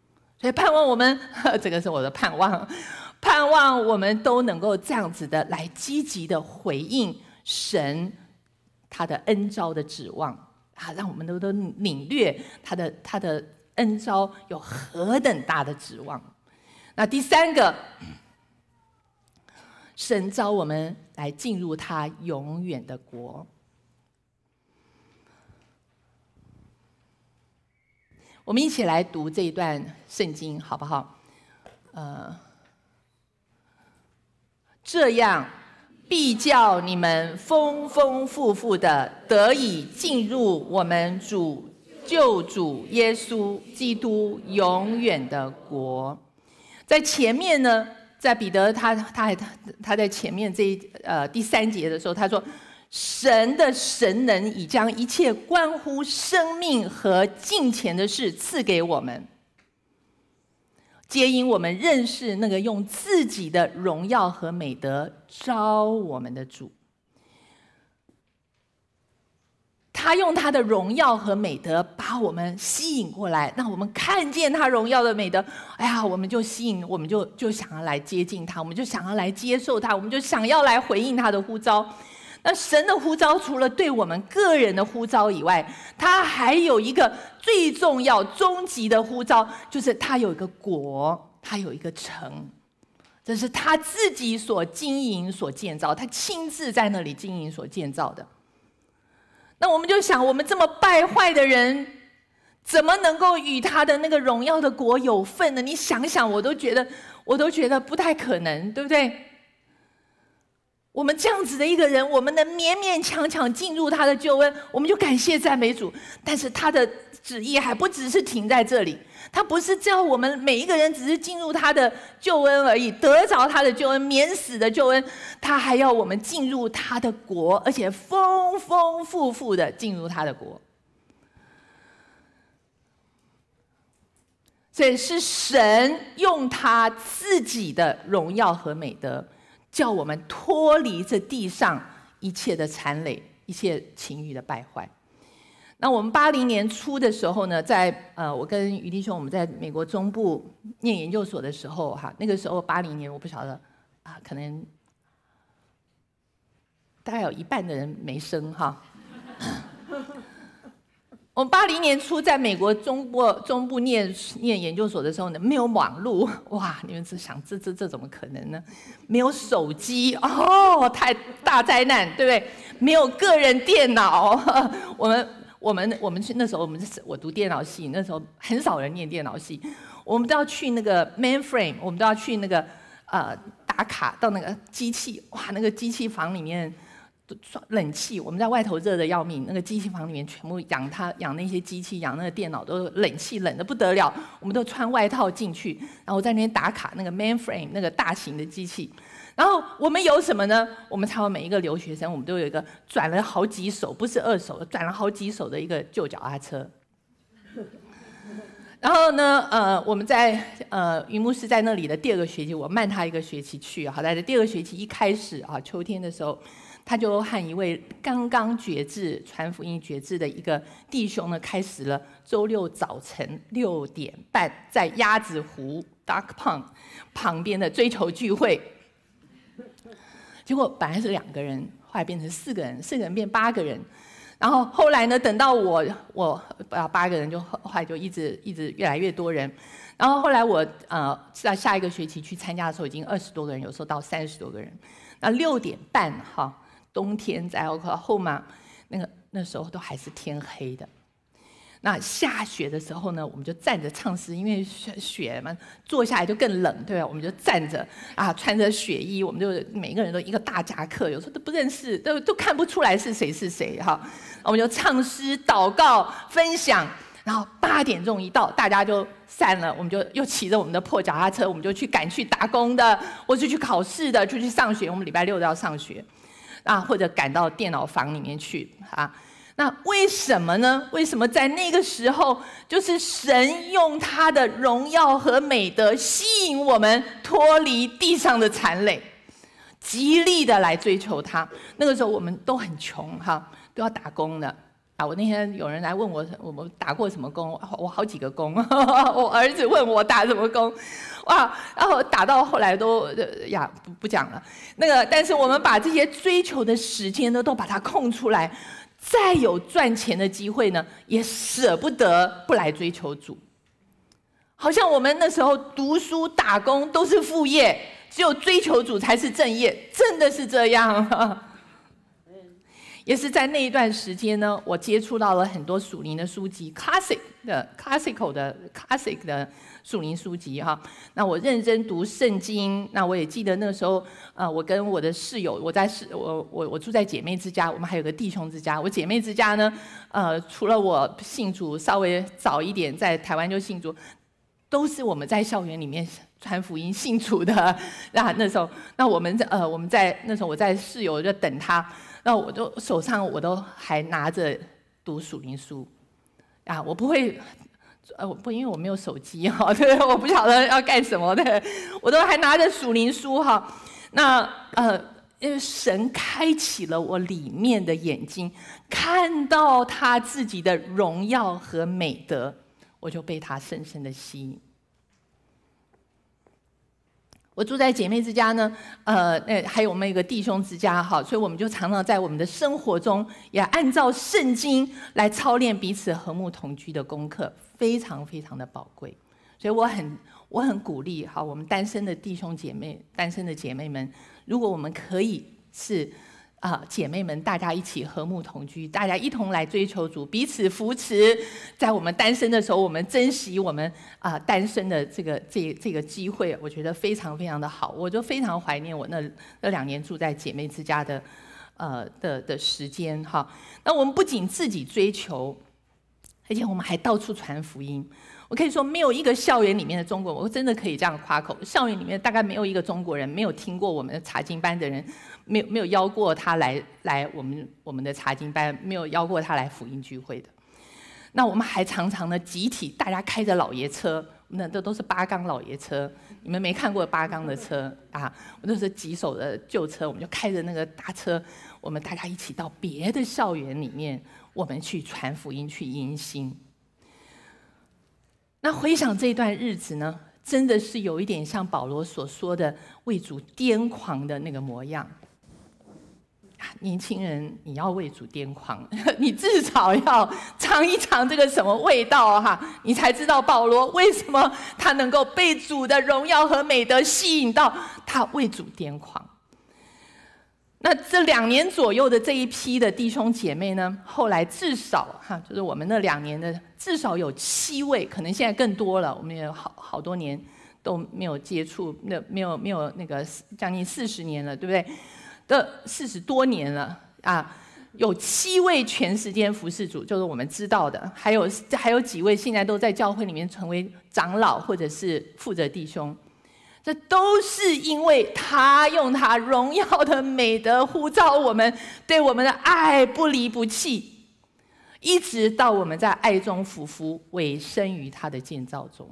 所以盼望我们，这个是我的盼望，盼望我们都能够这样子的来积极的回应神他的恩召的指望啊，让我们都都领略他的他的恩召有何等大的指望。那第三个，神召我们来进入他永远的国。我们一起来读这一段圣经，好不好？呃，这样必叫你们丰丰富富的得以进入我们主救主耶稣基督永远的国。在前面呢，在彼得他他还他他在前面这一呃第三节的时候，他说。神的神能已将一切关乎生命和金钱的事赐给我们，接引我们认识那个用自己的荣耀和美德招我们的主。他用他的荣耀和美德把我们吸引过来，让我们看见他荣耀的美德，哎呀，我们就吸引，我们就就想要来接近他，我们就想要来接受他，我们就想要来回应他的呼召。那神的呼召除了对我们个人的呼召以外，他还有一个最重要终极的呼召，就是他有一个国，他有一个城，这是他自己所经营所建造，他亲自在那里经营所建造的。那我们就想，我们这么败坏的人怎么能够与他的那个荣耀的国有份呢？你想想，我都觉得我都觉得不太可能，对不对？我们这样子的一个人，我们能勉勉强强进入他的救恩，我们就感谢赞美主。但是他的旨意还不只是停在这里，他不是叫我们每一个人只是进入他的救恩而已，得着他的救恩，免死的救恩，他还要我们进入他的国，而且丰丰富富的进入他的国。所以是神用他自己的荣耀和美德，叫我们脱离这地上一切的残累，一切情欲的败坏。那我们八零年初的时候呢，在呃，我跟于弟兄我们在美国中部念研究所的时候，哈，那个时候八零年我不晓得啊，可能大概有一半的人没生哈。我们八零年初在美国中部中部念念研究所的时候呢，没有网络，哇！你们是想这这这怎么可能呢？没有手机哦，太大灾难，对不对？没有个人电脑，我们我们我们去那时候我们是我读电脑系，那时候很少人念电脑系，我们都要去那个 mainframe， 我们都要去那个呃打卡到那个机器，哇，那个机器房里面。冷气，我们在外头热得要命，那个机器房里面全部养它，养那些机器，养那个电脑都冷气冷得不得了，我们都穿外套进去，然后在那边打卡那个 mainframe 那个大型的机器。然后我们有什么呢？我们差不多每一个留学生，我们都有一个转了好几手，不是二手的，转了好几手的一个旧脚踏车。然后呢，呃，我们在呃云牧师在那里的第二个学期，我慢他一个学期去，好，在第二个学期一开始啊，秋天的时候。他就和一位刚刚决志、传福音决志的一个弟兄呢，开始了周六早晨六点半在鸭子湖 Duck Pond 旁边的追求聚会。结果本来是两个人，后来变成四个人，四个人变八个人。然后后来呢，等到我我啊八个人就后来就一直一直越来越多人。然后后来我呃在下一个学期去参加的时候，已经二十多个人，有时候到三十多个人。那六点半哈。冬天在 Oklahoma， 那个那时候都还是天黑的。那下雪的时候呢，我们就站着唱诗，因为雪嘛，坐下来就更冷，对吧？我们就站着啊，穿着雪衣，我们就每一个人都一个大夹克，有时候都不认识，都都看不出来是谁是谁哈。我们就唱诗、祷告、分享，然后八点钟一到，大家就散了，我们就又骑着我们的破脚踏车，我们就去赶去打工的，或是去考试的，就去上学。我们礼拜六都要上学。啊，或者赶到电脑房里面去啊？那为什么呢？为什么在那个时候，就是神用他的荣耀和美德吸引我们脱离地上的残累，极力的来追求他？那个时候我们都很穷哈，都要打工的。 啊，我那天有人来问我，我们打过什么工？我好几个工，我儿子问我打什么工，哇，然后打到后来都呀不不讲了。那个，但是我们把这些追求的时间呢，都把它空出来，再有赚钱的机会呢，也舍不得不来追求主。好像我们那时候读书打工都是副业，只有追求主才是正业，真的是这样。也是在那一段时间呢，我接触到了很多属灵的书籍 ，classic 的 classical 的 classic 的属灵书籍哈。那我认真读圣经。那我也记得那个时候，呃，我跟我的室友，我在室我我我住在姐妹之家，我们还有个弟兄之家。我姐妹之家呢，呃，除了我信主稍微早一点，在台湾就信主。都是我们在校园里面传福音信主的。那那时候，那我们呃我们在那时候我在室友就等他，那我就手上我都还拿着读属灵书啊，我不会呃我不因为我没有手机哈，对，我不晓得要干什么的，我都还拿着属灵书哈。那呃因为神开启了我里面的眼睛，看到他自己的荣耀和美德。我就被他深深的吸引。我住在姐妹之家呢，呃，那还有我们一个弟兄之家哈，所以我们就常常在我们的生活中，也按照圣经来操练彼此和睦同居的功课，非常非常的宝贵。所以我很我很鼓励哈，我们单身的弟兄姐妹、单身的姐妹们，如果我们可以是。啊，姐妹们，大家一起和睦同居，大家一同来追求主，彼此扶持。在我们单身的时候，我们珍惜我们啊单身的这个这这个机会，我觉得非常非常的好。我就非常怀念我那那两年住在姐妹之家的呃的的时间哈。那我们不仅自己追求，而且我们还到处传福音。我可以说，没有一个校园里面的中国人，我真的可以这样夸口，校园里面大概没有一个中国人没有听过我们的查经班的人。没有没有邀过他来来我们我们的查经班，没有邀过他来福音聚会的。那我们还常常呢集体，大家开着老爷车，那这都是八缸老爷车，你们没看过八缸的车啊？我都是几手的旧车，我们就开着那个大车，我们大家一起到别的校园里面，我们去传福音，去迎新。那回想这段日子呢，真的是有一点像保罗所说的为主癫狂的那个模样。年轻人，你要为主癫狂，你至少要尝一尝这个什么味道哈，你才知道保罗为什么他能够被主的荣耀和美德吸引到，他为主癫狂。那这两年左右的这一批的弟兄姐妹呢，后来至少哈，就是我们那两年的至少有七位，可能现在更多了，我们也好好多年都没有接触，那没有没有那个将近四十年了，对不对？的四十多年了啊，有七位全时间服侍主，就是我们知道的，还有还有几位现在都在教会里面成为长老或者是负责弟兄，这都是因为他用他荣耀的美德呼召我们，对我们的爱不离不弃，一直到我们在爱中俯伏，委身于他的建造中。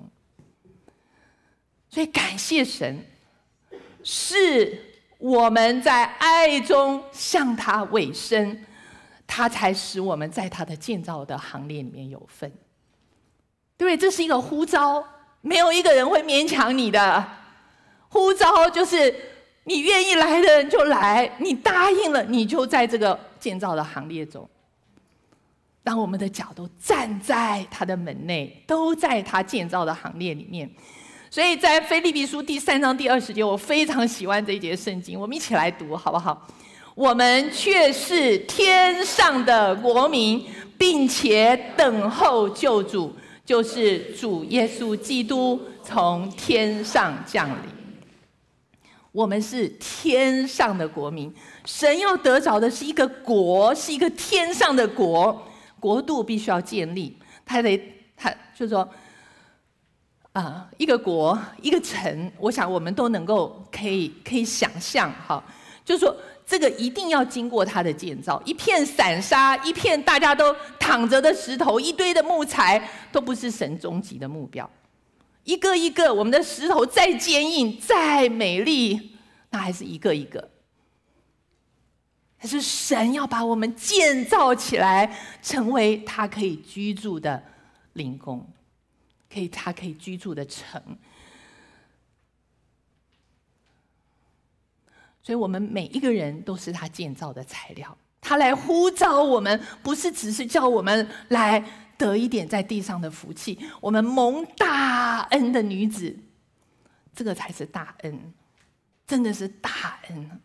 所以感谢神，是我们在爱中向他委身，他才使我们在他的建造的行列里面有份。对不对？这是一个呼召，没有一个人会勉强你的。呼召就是你愿意来的人就来，你答应了，你就在这个建造的行列中。当我们的脚都站在他的门内，都在他建造的行列里面。所以在腓立比书第三章第二十节，我非常喜欢这一节圣经，我们一起来读好不好？我们却是天上的国民，并且等候救主，就是主耶稣基督从天上降临。我们是天上的国民，神要得着的是一个国，是一个天上的国，国度必须要建立，他得他就是说。啊、呃，一个国，一个城，我想我们都能够可以可以想象哈，就是说这个一定要经过它的建造，一片散沙，一片大家都躺着的石头，一堆的木材，都不是神终极的目标。一个一个，我们的石头再坚硬、再美丽，那还是一个一个。 但是神要把我们建造起来，成为他可以居住的灵宫，可以他可以居住的城。所以我们每一个人都是他建造的材料，他来呼召我们，不是只是叫我们来得一点在地上的福气，我们蒙大恩的女子，这个才是大恩，真的是大恩，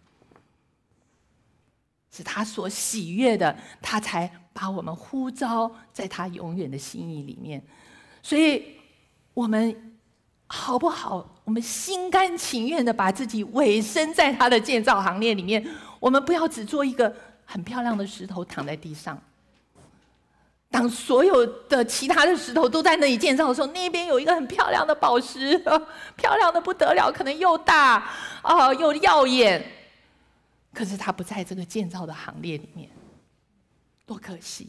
是他所喜悦的，他才把我们呼召在他永远的心意里面。所以我们好不好？我们心甘情愿的把自己委身在他的建造行列里面。我们不要只做一个很漂亮的石头躺在地上。当所有的其他的石头都在那里建造的时候，那边有一个很漂亮的宝石，漂亮的不得了，可能又大啊、呃、又耀眼，可是它不在这个建造的行列里面，多可惜！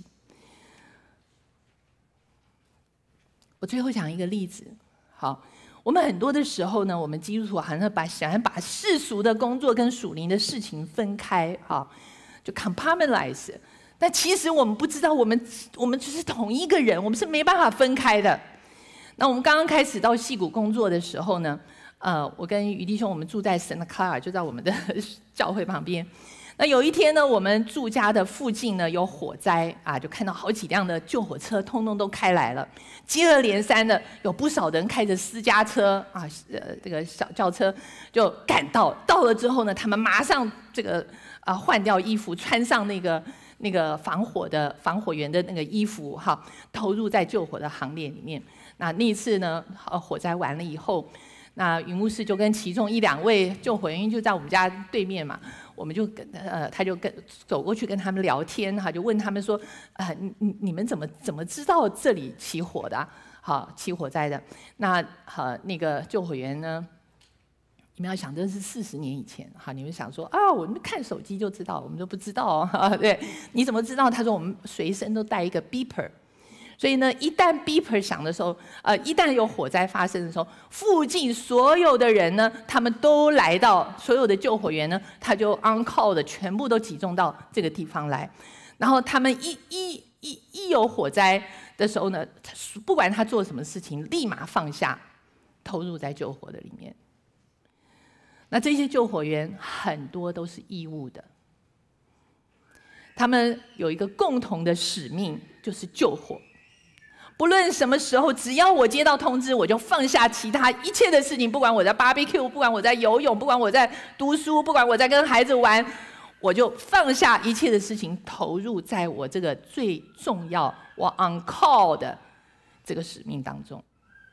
我最后讲一个例子，好。我们很多的时候呢，我们基督徒好像把想要把世俗的工作跟属灵的事情分开，哈，就 compartmentalize。但其实我们不知道，我们我们就是同一个人，我们是没办法分开的。那我们刚刚开始到矽谷工作的时候呢，呃，我跟于弟兄我们住在圣克拉，就在我们的教会旁边。那有一天呢，我们住家的附近呢有火灾啊，就看到好几辆的救火车，通通都开来了，接二连三的有不少人开着私家车啊，呃，这个小轿车就赶到。到了之后呢，他们马上这个啊换掉衣服，穿上那个那个防火的防火员的那个衣服哈，投入在救火的行列里面。那那一次呢，呃，火灾完了以后，那云牧师就跟其中一两位救火员就在我们家对面嘛。我们就跟呃，他就跟走过去跟他们聊天哈，就问他们说，啊、呃，你你你们怎么怎么知道这里起火的、啊？好，起火灾的。那好、呃，那个救火员呢？你们要想，这是四十年以前哈，你们想说啊，我们看手机就知道，我们都不知道哈。对，你怎么知道？他说我们随身都带一个 beeper。所以呢，一旦 beeper 响的时候，呃，一旦有火灾发生的时候，附近所有的人呢，他们都来到，所有的救火员呢，他就 on call 的，全部都集中到这个地方来。然后他们一一一一有火灾的时候呢，不管他做什么事情，立马放下，投入在救火的里面。那这些救火员很多都是义务的，他们有一个共同的使命，就是救火。不论什么时候，只要我接到通知，我就放下其他一切的事情，不管我在 barbecue， 不管我在游泳，不管我在读书，不管我在跟孩子玩，我就放下一切的事情，投入在我这个最重要、我 on call 的这个使命当中。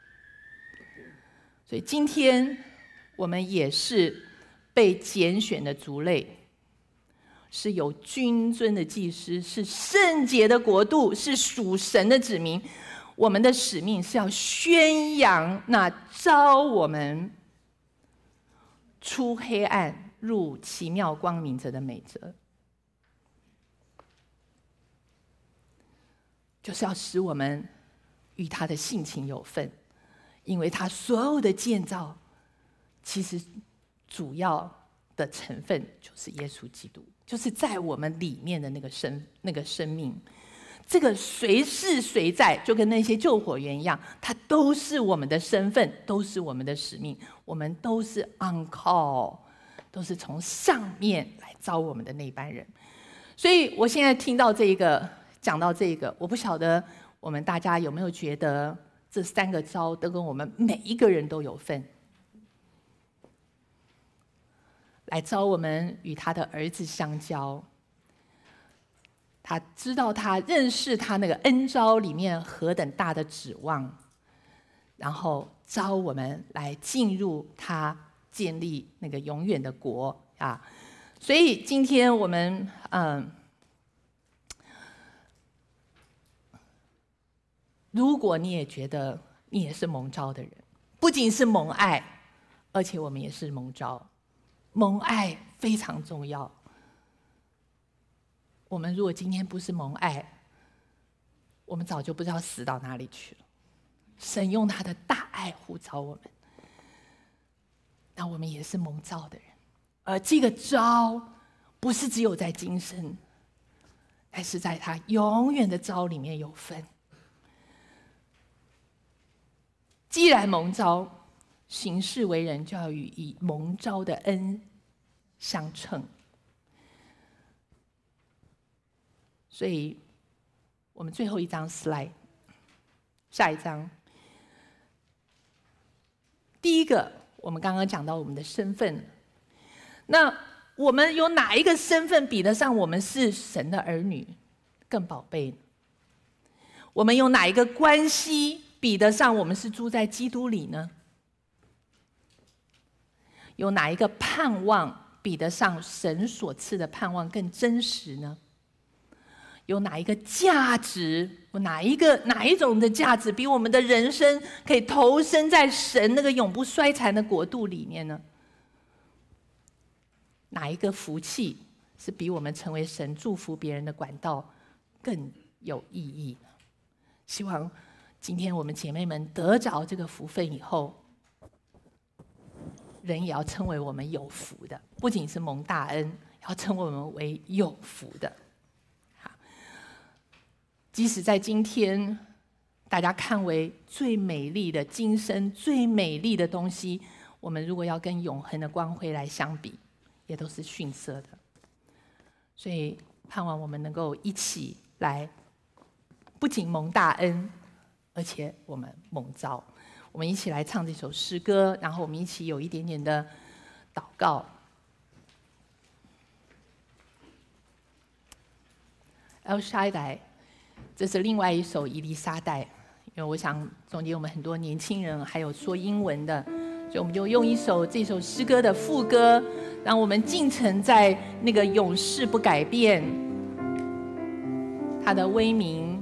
所以今天我们也是被拣选的族类，是有君尊的祭司，是圣洁的国度，是属神的子民。我们的使命是要宣扬那召我们出黑暗入奇妙光明者的美德，就是要使我们与他的性情有份，因为他所有的建造其实主要的成分就是耶稣基督，就是在我们里面的那个生那个生命。这个随是随在，就跟那些救火员一样，它都是我们的身份，都是我们的使命，我们都是 on call， 都是从上面来招我们的那班人。所以我现在听到这个，讲到这个，我不晓得我们大家有没有觉得这三个招都跟我们每一个人都有份，来招我们与他的儿子相交。他知道他认识他那个恩召里面何等大的指望，然后召我们来进入他建立那个永远的国啊！所以今天我们嗯，如果你也觉得你也是蒙召的人，不仅是蒙爱，而且我们也是蒙召，蒙爱非常重要。我们如果今天不是蒙爱，我们早就不知道死到哪里去了。神用他的大爱呼召我们，那我们也是蒙召的人。而这个召不是只有在今生，而是在他永远的召里面有份。既然蒙召，行事为人就要与以蒙召的恩相称。所以，我们最后一张 slide， 下一张。第一个，我们刚刚讲到我们的身份。那我们有哪一个身份比得上我们是神的儿女更宝贝呢？我们有哪一个关系比得上我们是住在基督里呢？有哪一个盼望比得上神所赐的盼望更真实呢？有哪一个价值，有哪一个哪一种的价值比我们的人生可以投身在神那个永不衰残的国度里面呢？哪一个福气是比我们成为神祝福别人的管道更有意义呢？希望今天我们姐妹们得着这个福分以后，人也要称为我们有福的，不仅是蒙大恩，要称我们为有福的。即使在今天，大家看为最美丽的今生、最美丽的东西，我们如果要跟永恒的光辉来相比，也都是逊色的。所以，盼望我们能够一起来，不仅蒙大恩，而且我们蒙召。我们一起来唱这首诗歌，然后我们一起有一点点的祷告。El Shaddai。这是另外一首伊丽莎白，因为我想中间我们很多年轻人还有说英文的，所以我们就用一首这首诗歌的副歌，让我们浸沉在那个永世不改变，他的威名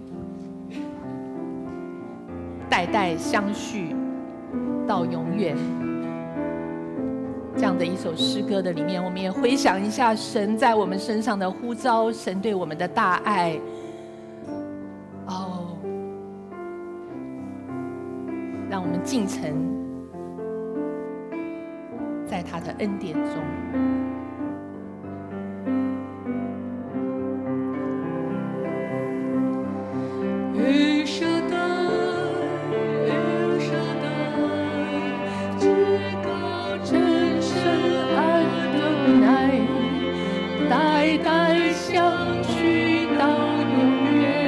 代代相续到永远。这样的一首诗歌的里面，我们也回想一下神在我们身上的呼召，神对我们的大爱。哦，让我们浸沉在他的恩典中。 El Shaddai, El Shaddai， 至高真神Adonai，代代相续到永远。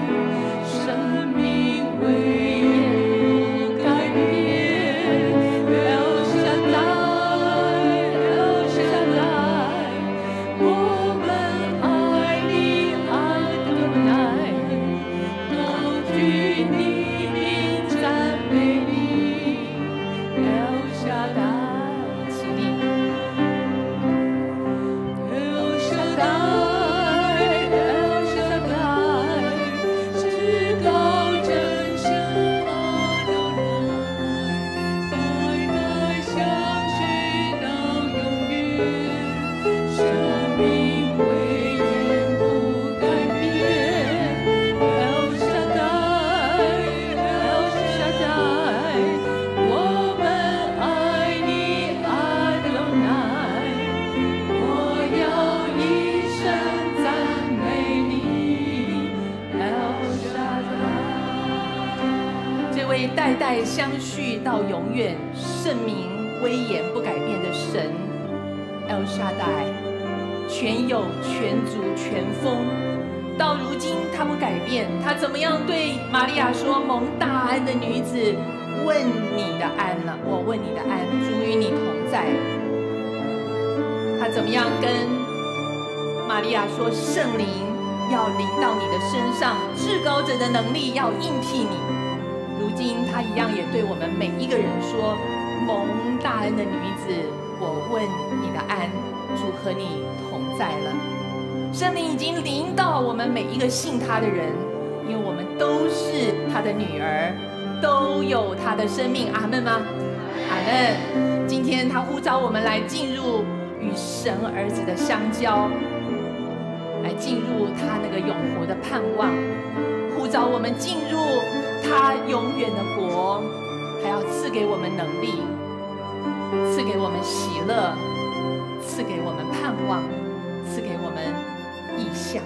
代代相续到永远，圣名威严不改变的神 El Shaddai， 全有全足全丰，到如今他不改变。他怎么样对玛利亚说：“蒙大恩的女子，问你的安了，我问你的安，主与你同在。”他怎么样跟玛利亚说：“圣灵要临到你的身上，至高者的能力要应替你。”如今他一样也对我们每一个人说：“蒙大恩的女子，我问你的安，主和你同在了。”圣灵已经临到我们每一个信他的人，因为我们都是他的女儿，都有他的生命。阿们吗？阿们。今天他呼召我们来进入与神儿子的相交，来进入他那个永活的盼望，呼召我们进入他永远的国，还要赐给我们能力，赐给我们喜乐，赐给我们盼望， 赐给我们意象。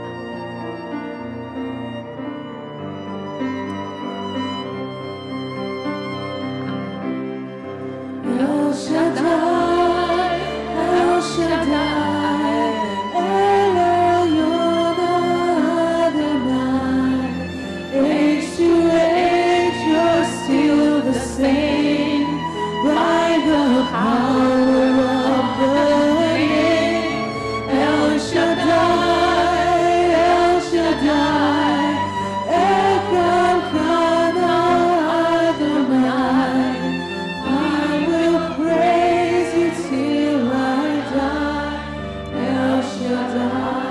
El Shaddai, El Shaddai, El Elyon Adonai. Age to age, you're still the same. By the power of the name, El Shaddai, El Shaddai, Elyon Adonai. I will praise you till I die, El Shaddai.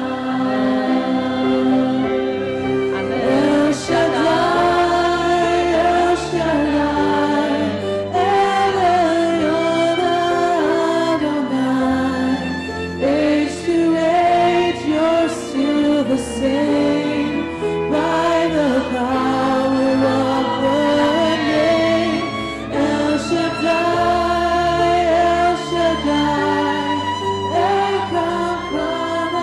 El Shaddai, El Shaddai, El Elyon Adonai. Age to age, you're still the same. By the power of the name, El Shaddai, El Shaddai, Elyon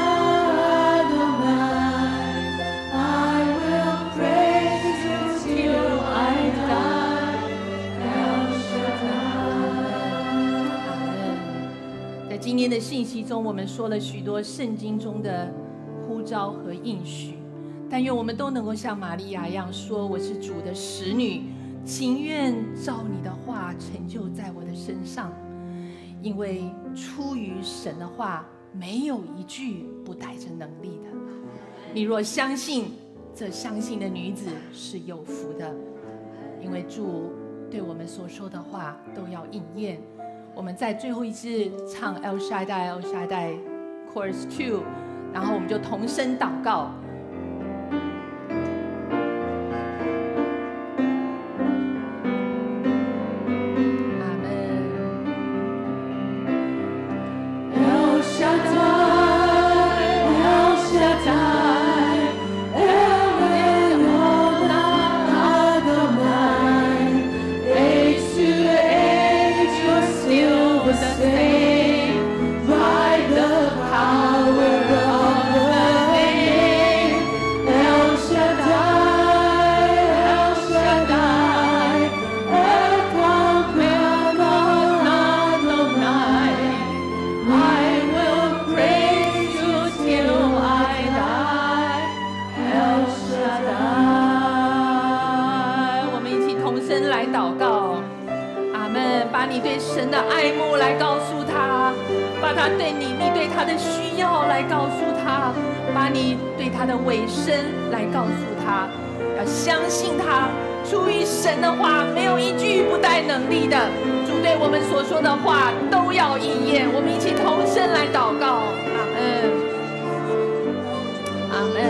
Adonai. I will praise you till I die, El Shaddai. 在今天的信息中，我们说了许多圣经中的呼召和应许，但愿我们都能够像玛利亚一样说：“我是主的使女，情愿照你的话成就在我的身上。”因为出于神的话，没有一句不带着能力的。你若相信，这相信的女子是有福的，因为主对我们所说的话都要应验。我们在最后一次唱 El Shaddai El Shaddai Chorus Two， 然后我们就同声祷告。阿门。 El Shaddai, El Shaddai, El Elyon Adonai. Age to age, you're still the same. By the power of the name, El Shaddai, El Shaddai, Elyon Adonai. I will praise you till I die, El Shaddai. 我们一起同声来祷告。阿门。把你对神的爱慕来告诉他，把他对你你对他的需要来告诉他，把你对他的委身来告诉他。要相信他，出于神的话，没有一句不带能力的。主对我们所说的话都要应验。我们一起同声来祷告。阿门。阿门。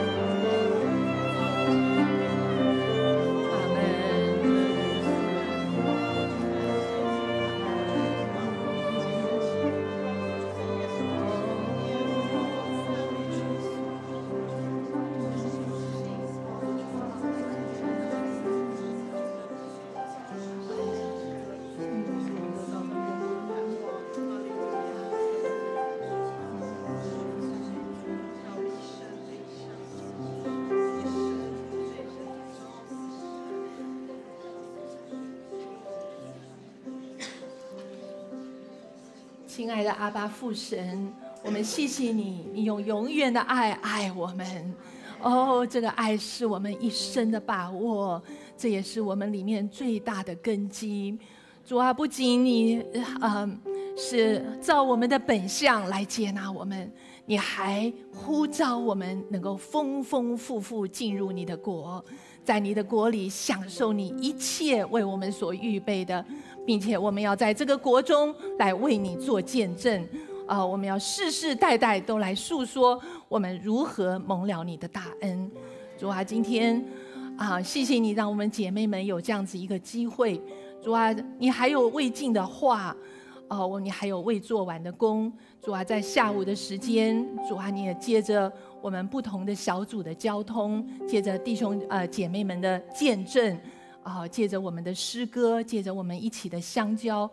亲爱的阿爸父神，我们谢谢你，你用永远的爱爱我们。哦，这个爱是我们一生的把握，这也是我们里面最大的根基。主啊，不仅你呃是照我们的本相来接纳我们，你还呼召我们能够丰丰富富进入你的国，在你的国里享受你一切为我们所预备的，并且我们要在这个国中来为你做见证。呃，我们要世世代代都来述说我们如何蒙了你的大恩。主啊，今天啊，谢谢你让我们姐妹们有这样子一个机会。主啊，你还有未尽的话，哦，你还有未做完的工。主啊，在下午的时间，主啊，你也接着我们不同的小组的交通，借着弟兄呃姐妹们的见证，啊、呃，借着我们的诗歌，借着我们一起的相交。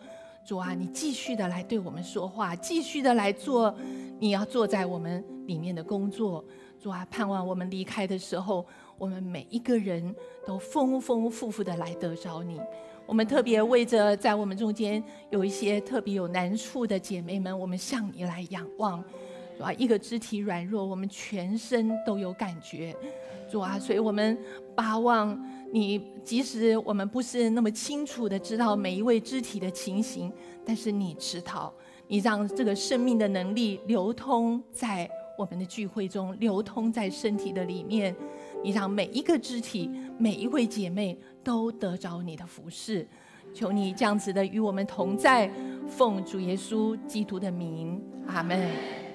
主啊，你继续的来对我们说话，继续的来做你要做在我们里面的工作。主啊，盼望我们离开的时候，我们每一个人都丰丰富富的来得着你。我们特别为着在我们中间有一些特别有难处的姐妹们，我们向你来仰望。主啊，一个肢体软弱，我们全身都有感觉。主啊，所以我们巴望你，即使我们不是那么清楚的知道每一位肢体的情形，但是你知道，你让这个生命的能力流通在我们的聚会中，流通在身体的里面。你让每一个肢体，每一位姐妹都得着你的服侍。求你这样子的与我们同在，奉主耶稣基督的名，阿们。